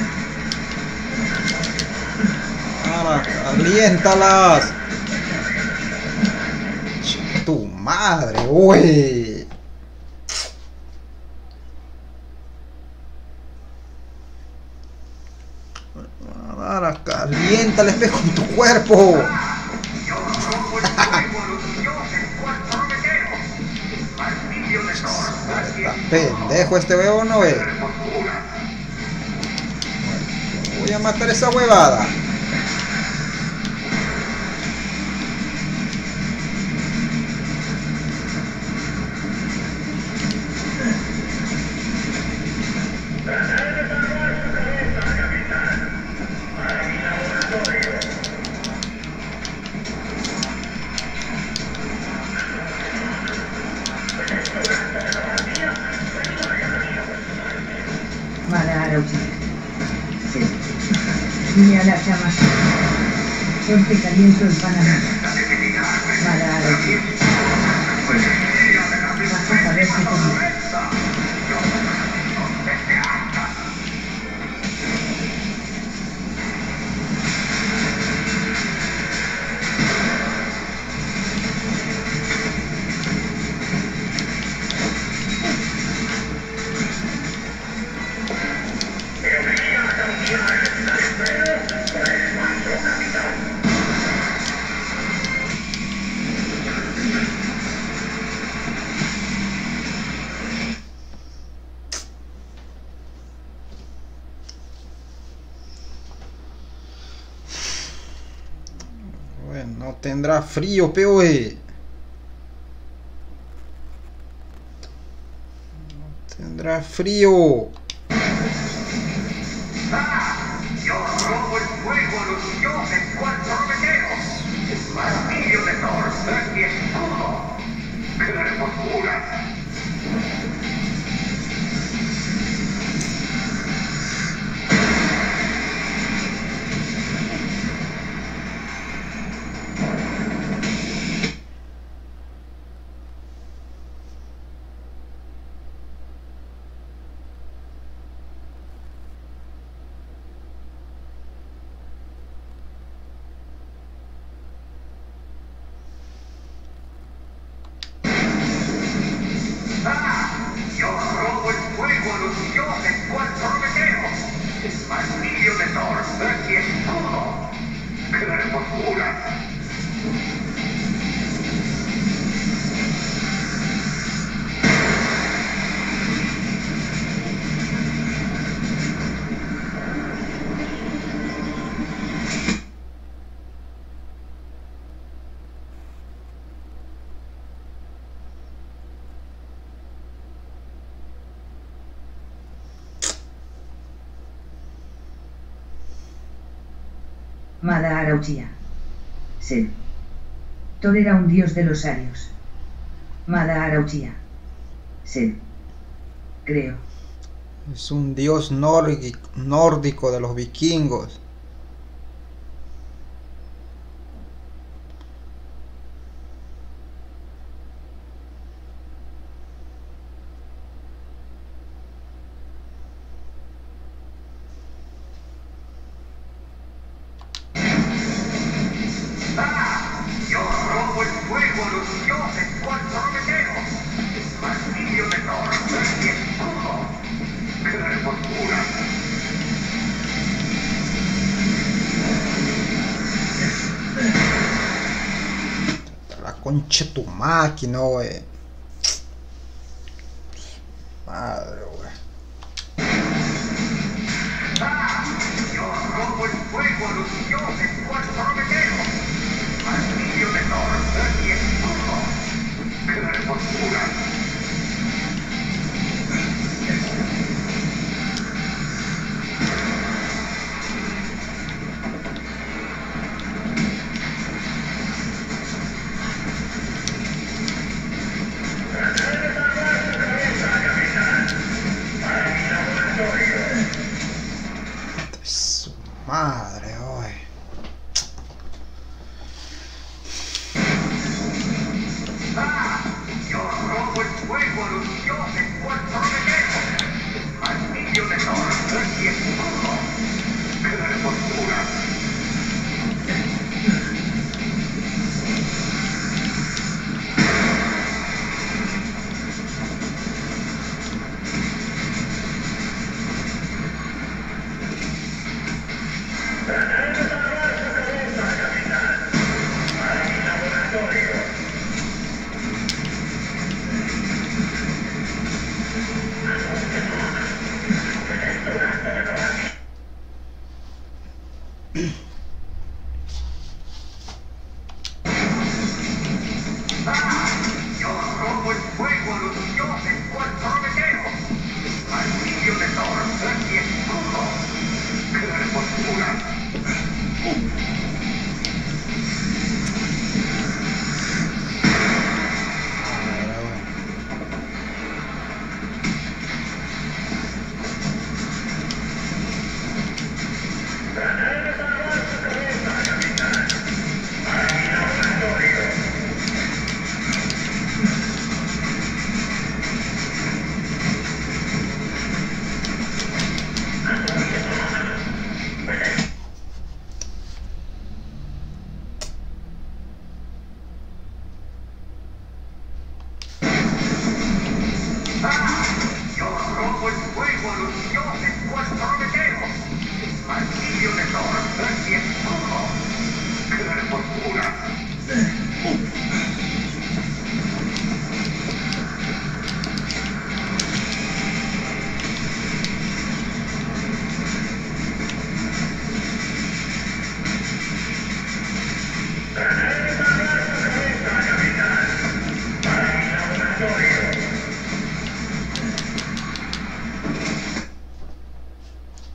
Ahora, caliéntalas. Tu madre, güey. Ahora, caliéntales, pe, con tu cuerpo. Está pendejo este huevo, ¿no ve? Voy a matar esa huevada. Arochia. Sí. Dile a las llamas. Porque caliento el Panamá. Mala Arochia. Sí. Vas a saber si te gusta. No tendrá frío, POE. No tendrá frío. Yo robo el fuego a los dioses cual Prometeo. Martillo de Thor es mi escudo. ¡Qué hermosura! Yo robo el fuego a los dioses cual Prometeo. El martillo de Thor es mi escudo. ¡Qué hermosura! Mada Arauchia. Sí. Thor era un dios de los arios. Mada Arauchia. Sí. Creo. Es un dios nórdico de los vikingos. Yo robo el fuego a los dioses cual Prometeo. El martillo de Thor es mi escudo. ¡Qué hermosura! La concha de tu máquina, güey. Madre, güey. Yo robo el fuego a los dioses cual Prometeo. El martillo de Thor es mi escudo. ¡Qué hermosura! Su madre, güey. Yo robo el fuego a los dioses cual Prometeo. El martillo de Thor es mi escudo. ¡Qué hermosura! Yo robo el fuego a los dioses cual Prometeo. El martillo de Thor es mi escudo. ¡Qué hermosura!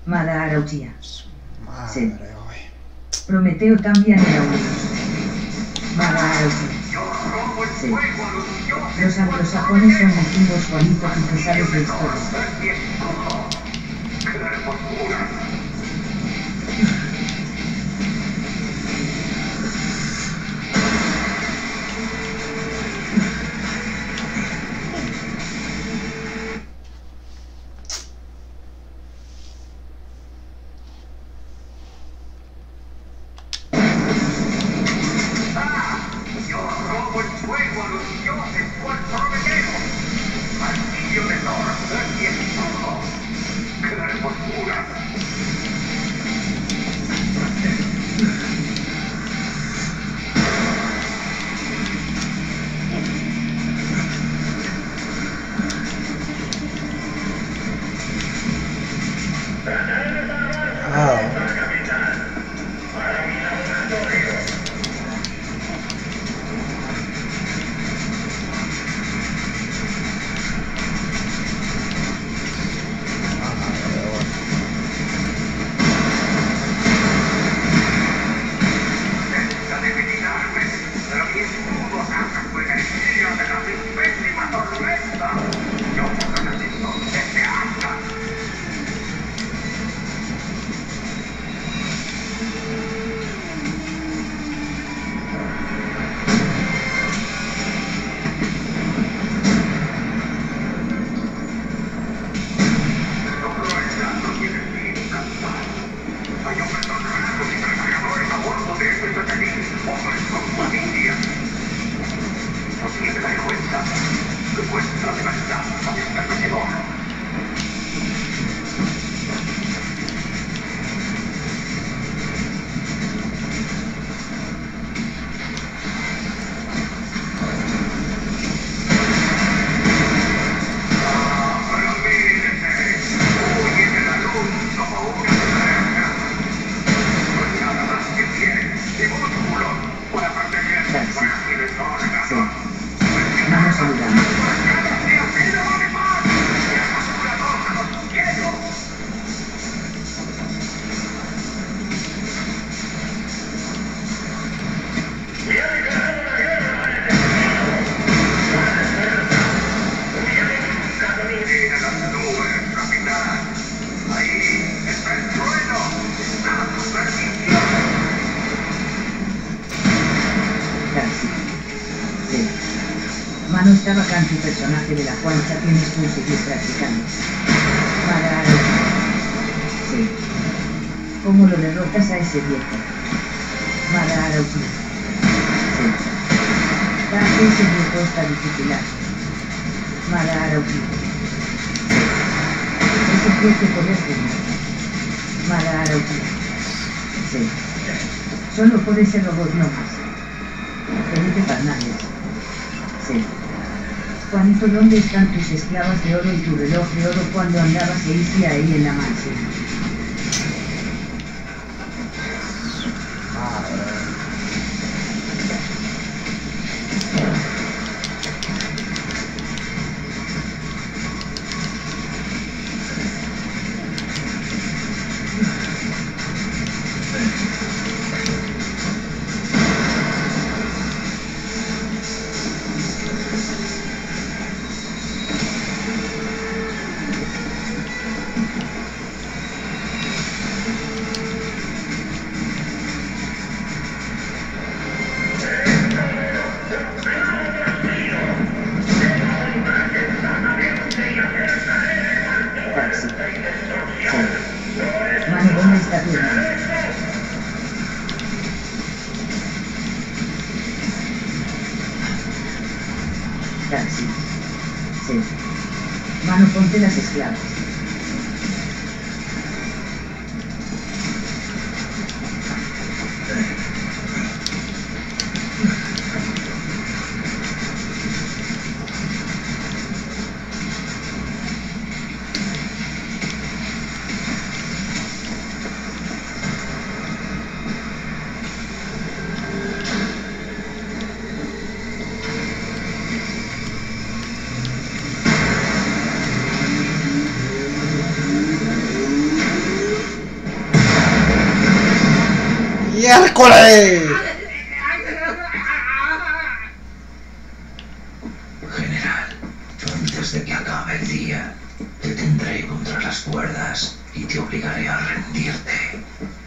Mada Arauchia. Madre, Sí. güey. Prometeo también era un dios. Mada Arauchia. Sí. Los anglosajones son vikingos bonitos y pesados de historia. No está vacante tu personaje de la Juancha, tienes que seguir practicando. Mada Arauchia. Sí. ¿Cómo lo derrotas a ese viejo? Mada Arauchia. Sí. ¿Para qué ese viejo está dificulado? Mada Arauchia. Ese viejo poder tener. Mada Arauchia. Sí. Solo por ese robot no más. Felipe Fernández. Sí. Juanito, ¿dónde están tus esclavas de oro y tu reloj de oro cuando andabas ahí en la mansión? Taxi. Sí. Mano, ponte las esclavas. ¡Miércoles! General, antes de que acabe el día, te tendré contra las cuerdas y te obligaré a rendirte.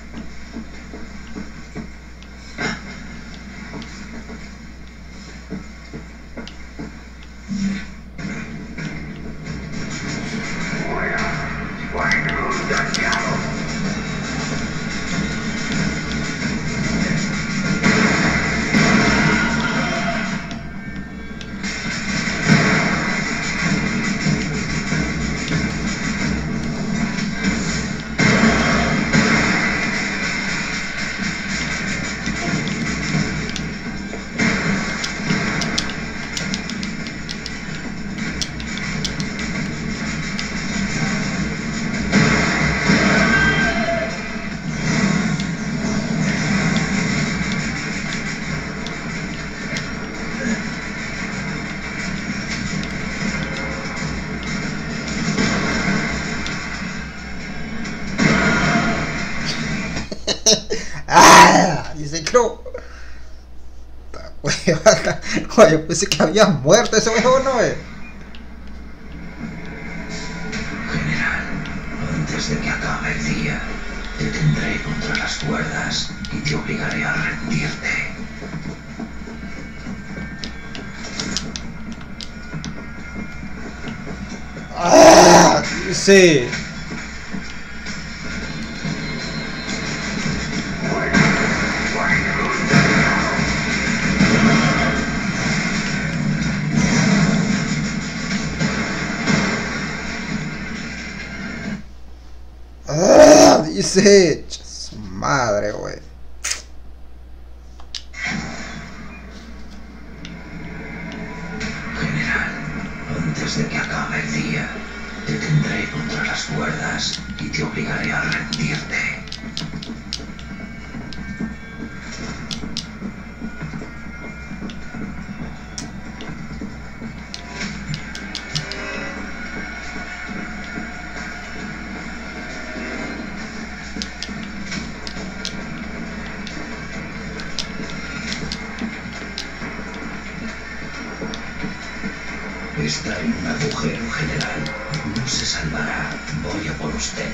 ¡Ah! Dice Crow. Oye, pensé que había muerto ese huevo, ¿no? General, antes de que acabe el día, te tendré contra las cuerdas y te obligaré a rendirte. ¡Ah! Sí. Dice, su madre, güey. General, antes de que acabe el día, te tendré contra las cuerdas y te obligaré a rendirte. Está en un agujero, general. No se salvará. Voy a por usted.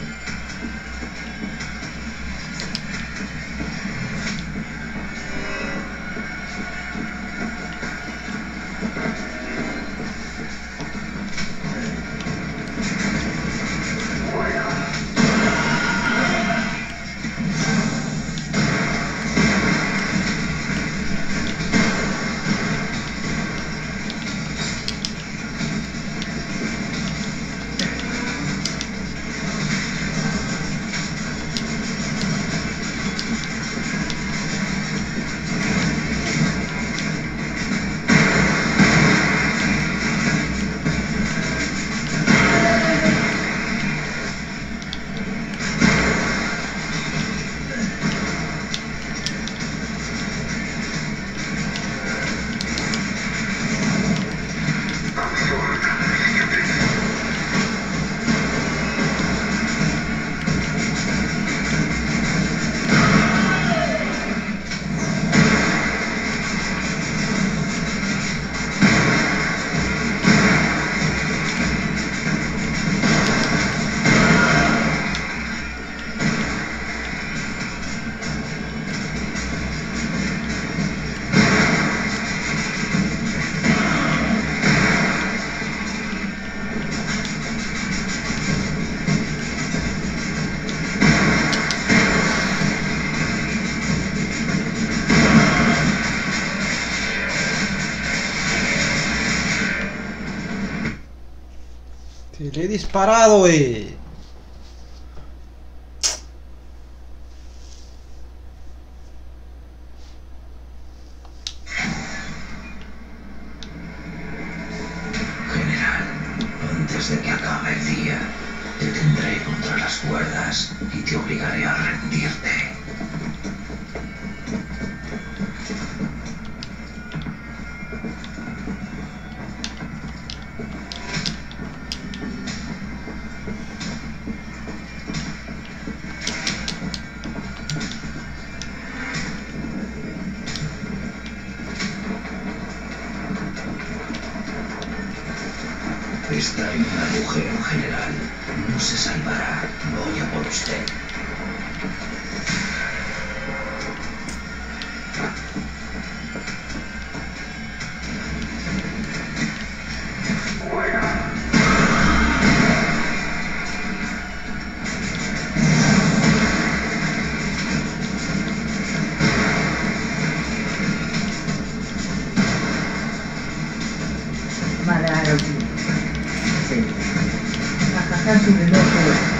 Te le he disparado, güey. General, antes de que acabe el día, te tendré contra las cuerdas y te obligaré a rendirte. Está en un agujero, general. No se salvará. Voy a por usted. Mada Arauchi. Sí. Ajajar su reloj fuera.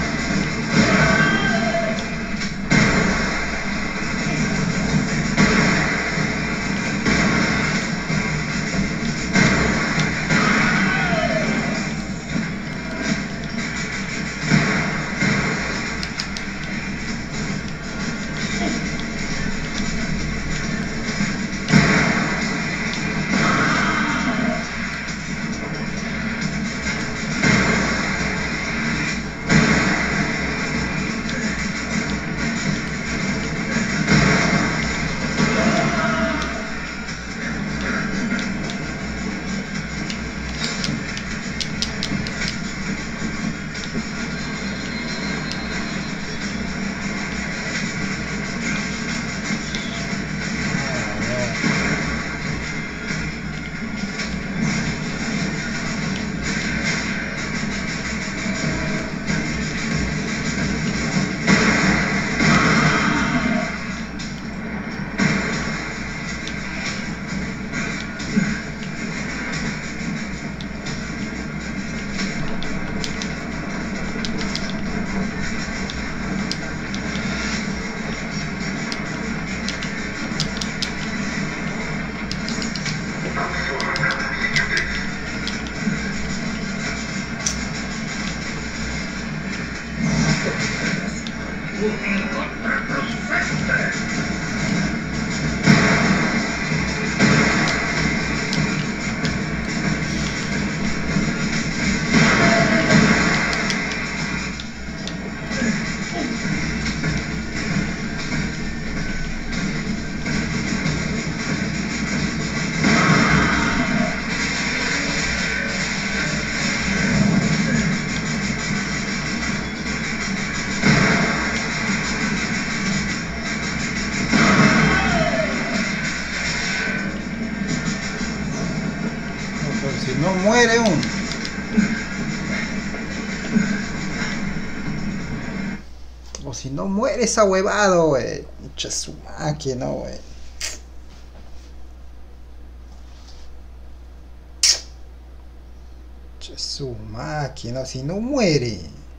Si no muere un... O si no muere esa huevada, güey. Mucha su máquina, güey. Mucha su máquina, si no muere.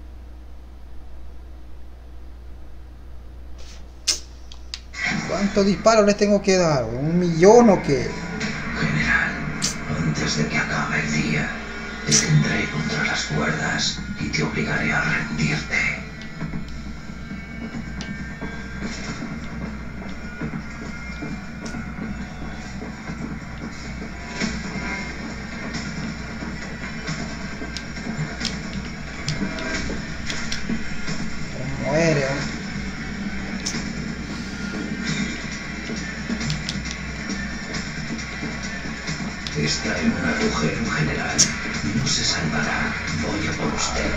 ¿Cuántos disparos les tengo que dar, güey? ¿1 millón o qué? General, antes de que acabe el día, te tendré contra las cuerdas y te obligaré a rendirte. Muere, güey. Está en un agujero, general. No se salvará. Voy a por usted.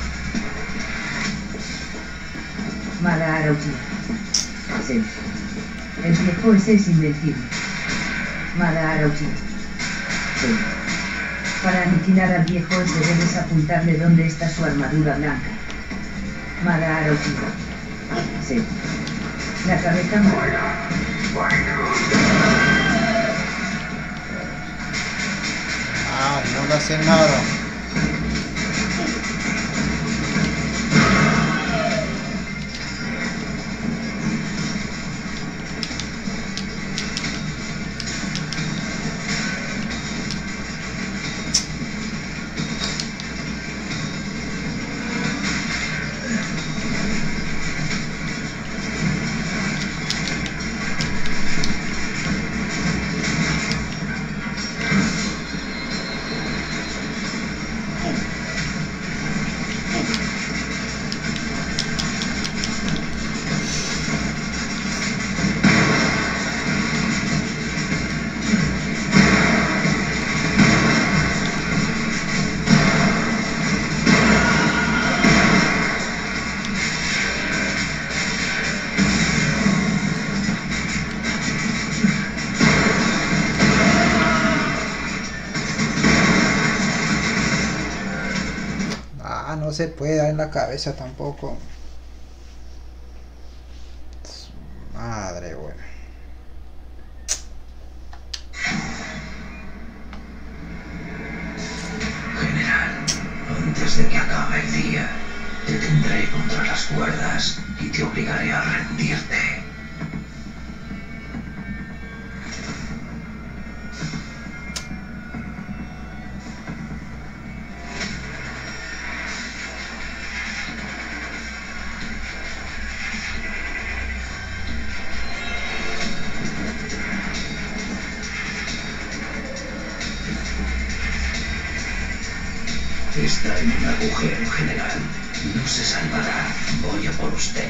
Mada Arauchi. Sí. El viejo ese es invencible. Mada Arauchi. Sí. Para aniquilar al viejo ese debes apuntarle dónde está su armadura blanca. Mada Arauchi. Sí. La cabeza muera. Ah, no le hace nada. no se puede dar en la cabeza tampoco. Madre, bueno. General, antes de que acabe el día, te tendré contra las cuerdas y te obligaré a rendirte. Está en un agujero, general. No se salvará. Voy a por usted.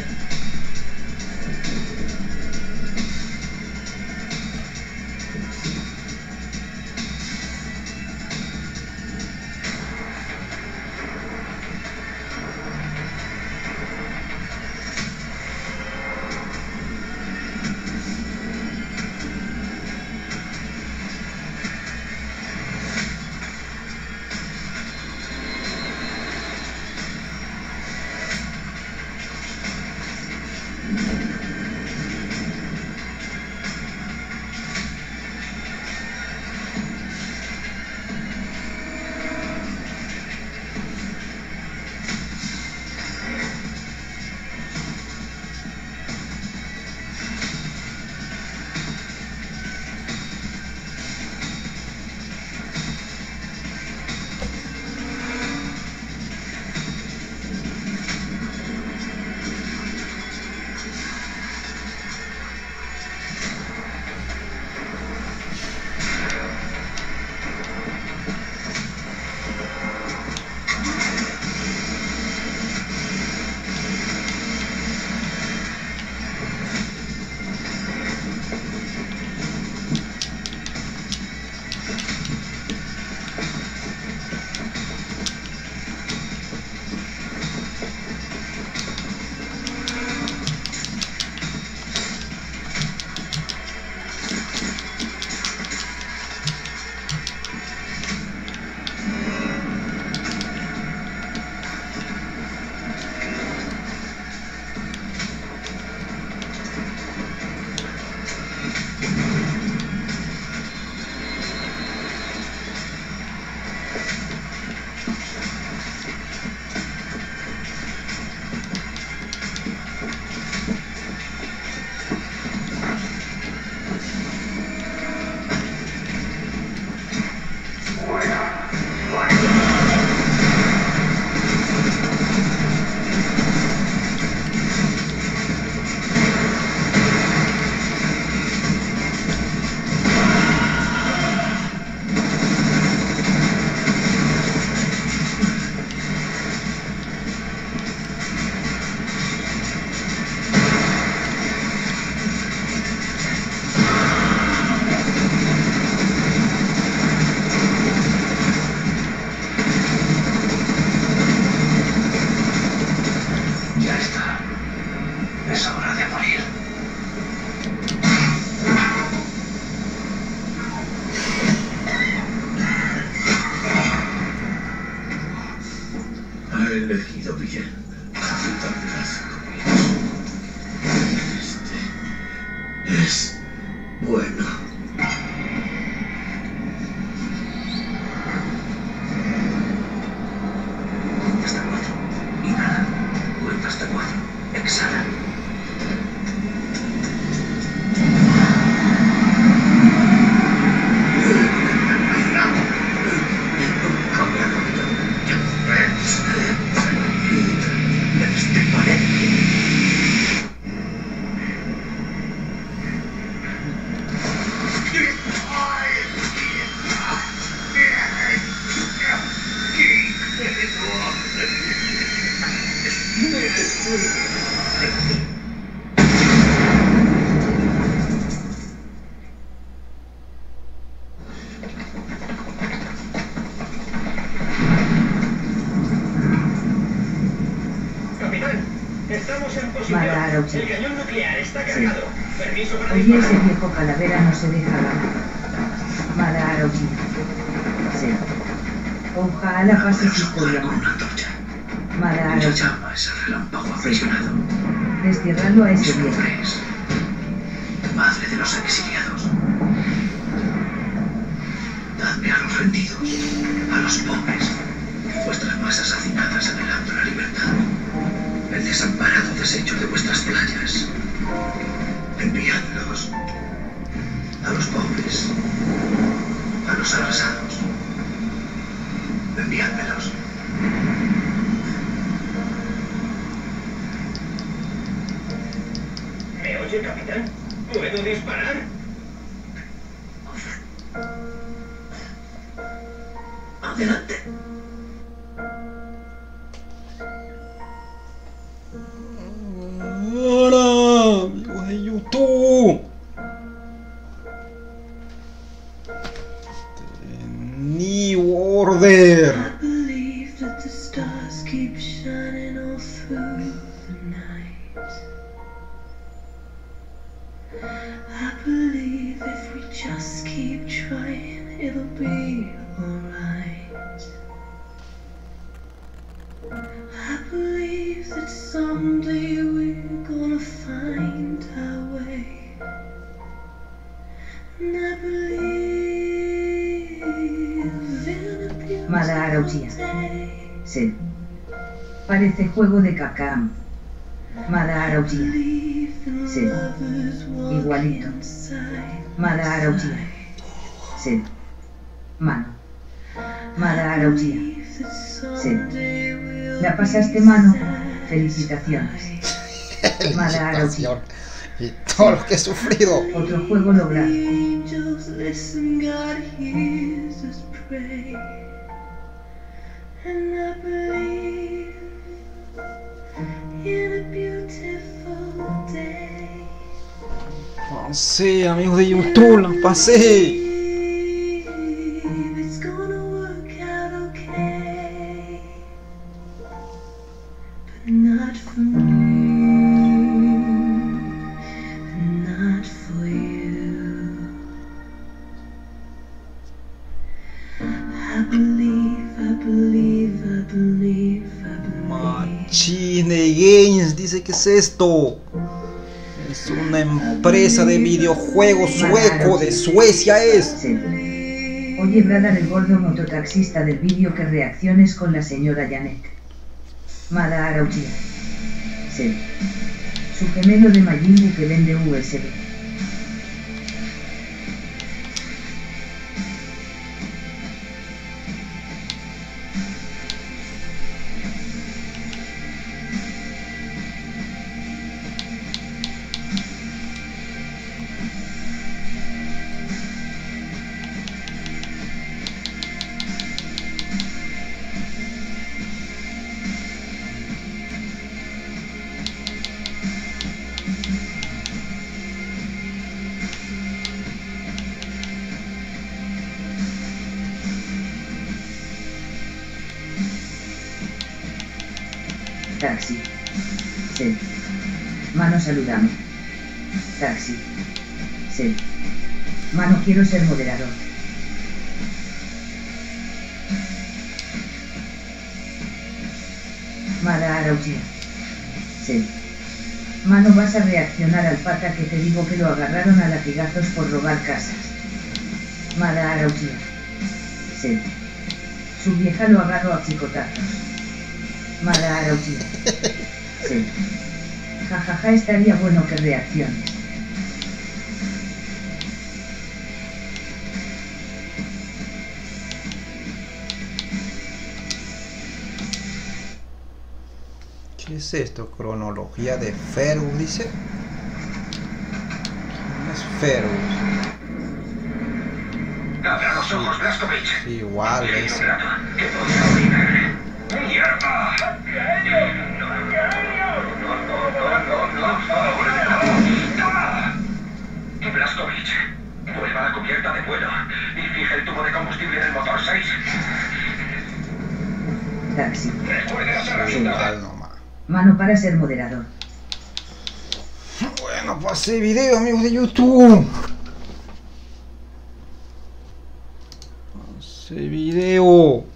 elegido bien, Capitán Blazkowicz. Este es bueno. Hasta 4. Inhala. Cuenta hasta 4. Exhala. El cañón nuclear está cargado. Permiso para disparar. Oye, ese viejo calavera no se deja ganar. Mara Arochi. Sí. Ojalá pase su historia. Con una antorcha. Mada Ella Arochi. llama a ese relámpago aprisionado. Destierrarlo a ese Su viejo. nombre es Madre de los Exiliados. Dadme a los rendidos, a los pobres, vuestras masas hacinadas anhelando la libertad, el desamparado desecho de vuestras playas. Enviadlos a los pobres, a los arrasados. Enviádmelos. ¿Me oye, capitán? ¿Puedo disparar? Adelante. Ahora, amigos de YouTube. New Order. I believe that the stars keep shining all through the night. I believe if we just keep trying, it'll be alright. I believe that someday we're gonna find our way. And I believe in a beautiful Mada Arochi. day. Sí. Parece juego de Kakam. Mada Arochi. Believe in Sí. lovers walking Igualito. side Mada by Arochi. side. Sí. Mano. Mada Arochi. Believe that Sí. someday we'll La pasaste, be mano. satisfied. Felicitaciones. Mada Arochi. Felicitación. Y todo lo que he sufrido. Otro juego logrado. Angels listen, God hears us pray. And I believe in a beautiful day. Pasé, amigos de YouTube, las pasé. It's gonna work out okay. But not for me. Not for you. I believe, I believe, I believe, I believe. Machine Games dice que es esto. Es una empresa de videojuegos sueco, de Suecia es. Sí. Oye, Bradar, el gordo mototaxista del vídeo, que reacciones con la señora Janet. Mada Arochi. Sí. Su gemelo de Majin Buu que vende USB. Taxi. Sí. Mano, saludame. Taxi. Sí. Mano, quiero ser moderador. Mada Arochi. Sí. Mano, vas a reaccionar al pata que te digo que lo agarraron a latigazos por robar casas. Mada Arochi. Sí. Su vieja lo agarró a chicotazos. Mada Arochi. Sí. Jajaja, estaría bueno que reacciones. ¿Qué es esto? Cronología de Fergus, dice. ¿Quién es Fergus? Abra los ojos, Blazkowicz. Igual Qué es. ingrato, que podía orinar. ¡Mierda! No. Blazkowicz, vuelva a la cubierta de vuelo y fija el tubo de combustible del motor 6. Taxi. Recuerde hacer la Igual nomás. Mano, para ser moderador. Bueno, pasé video, amigos de YouTube. Pasé video.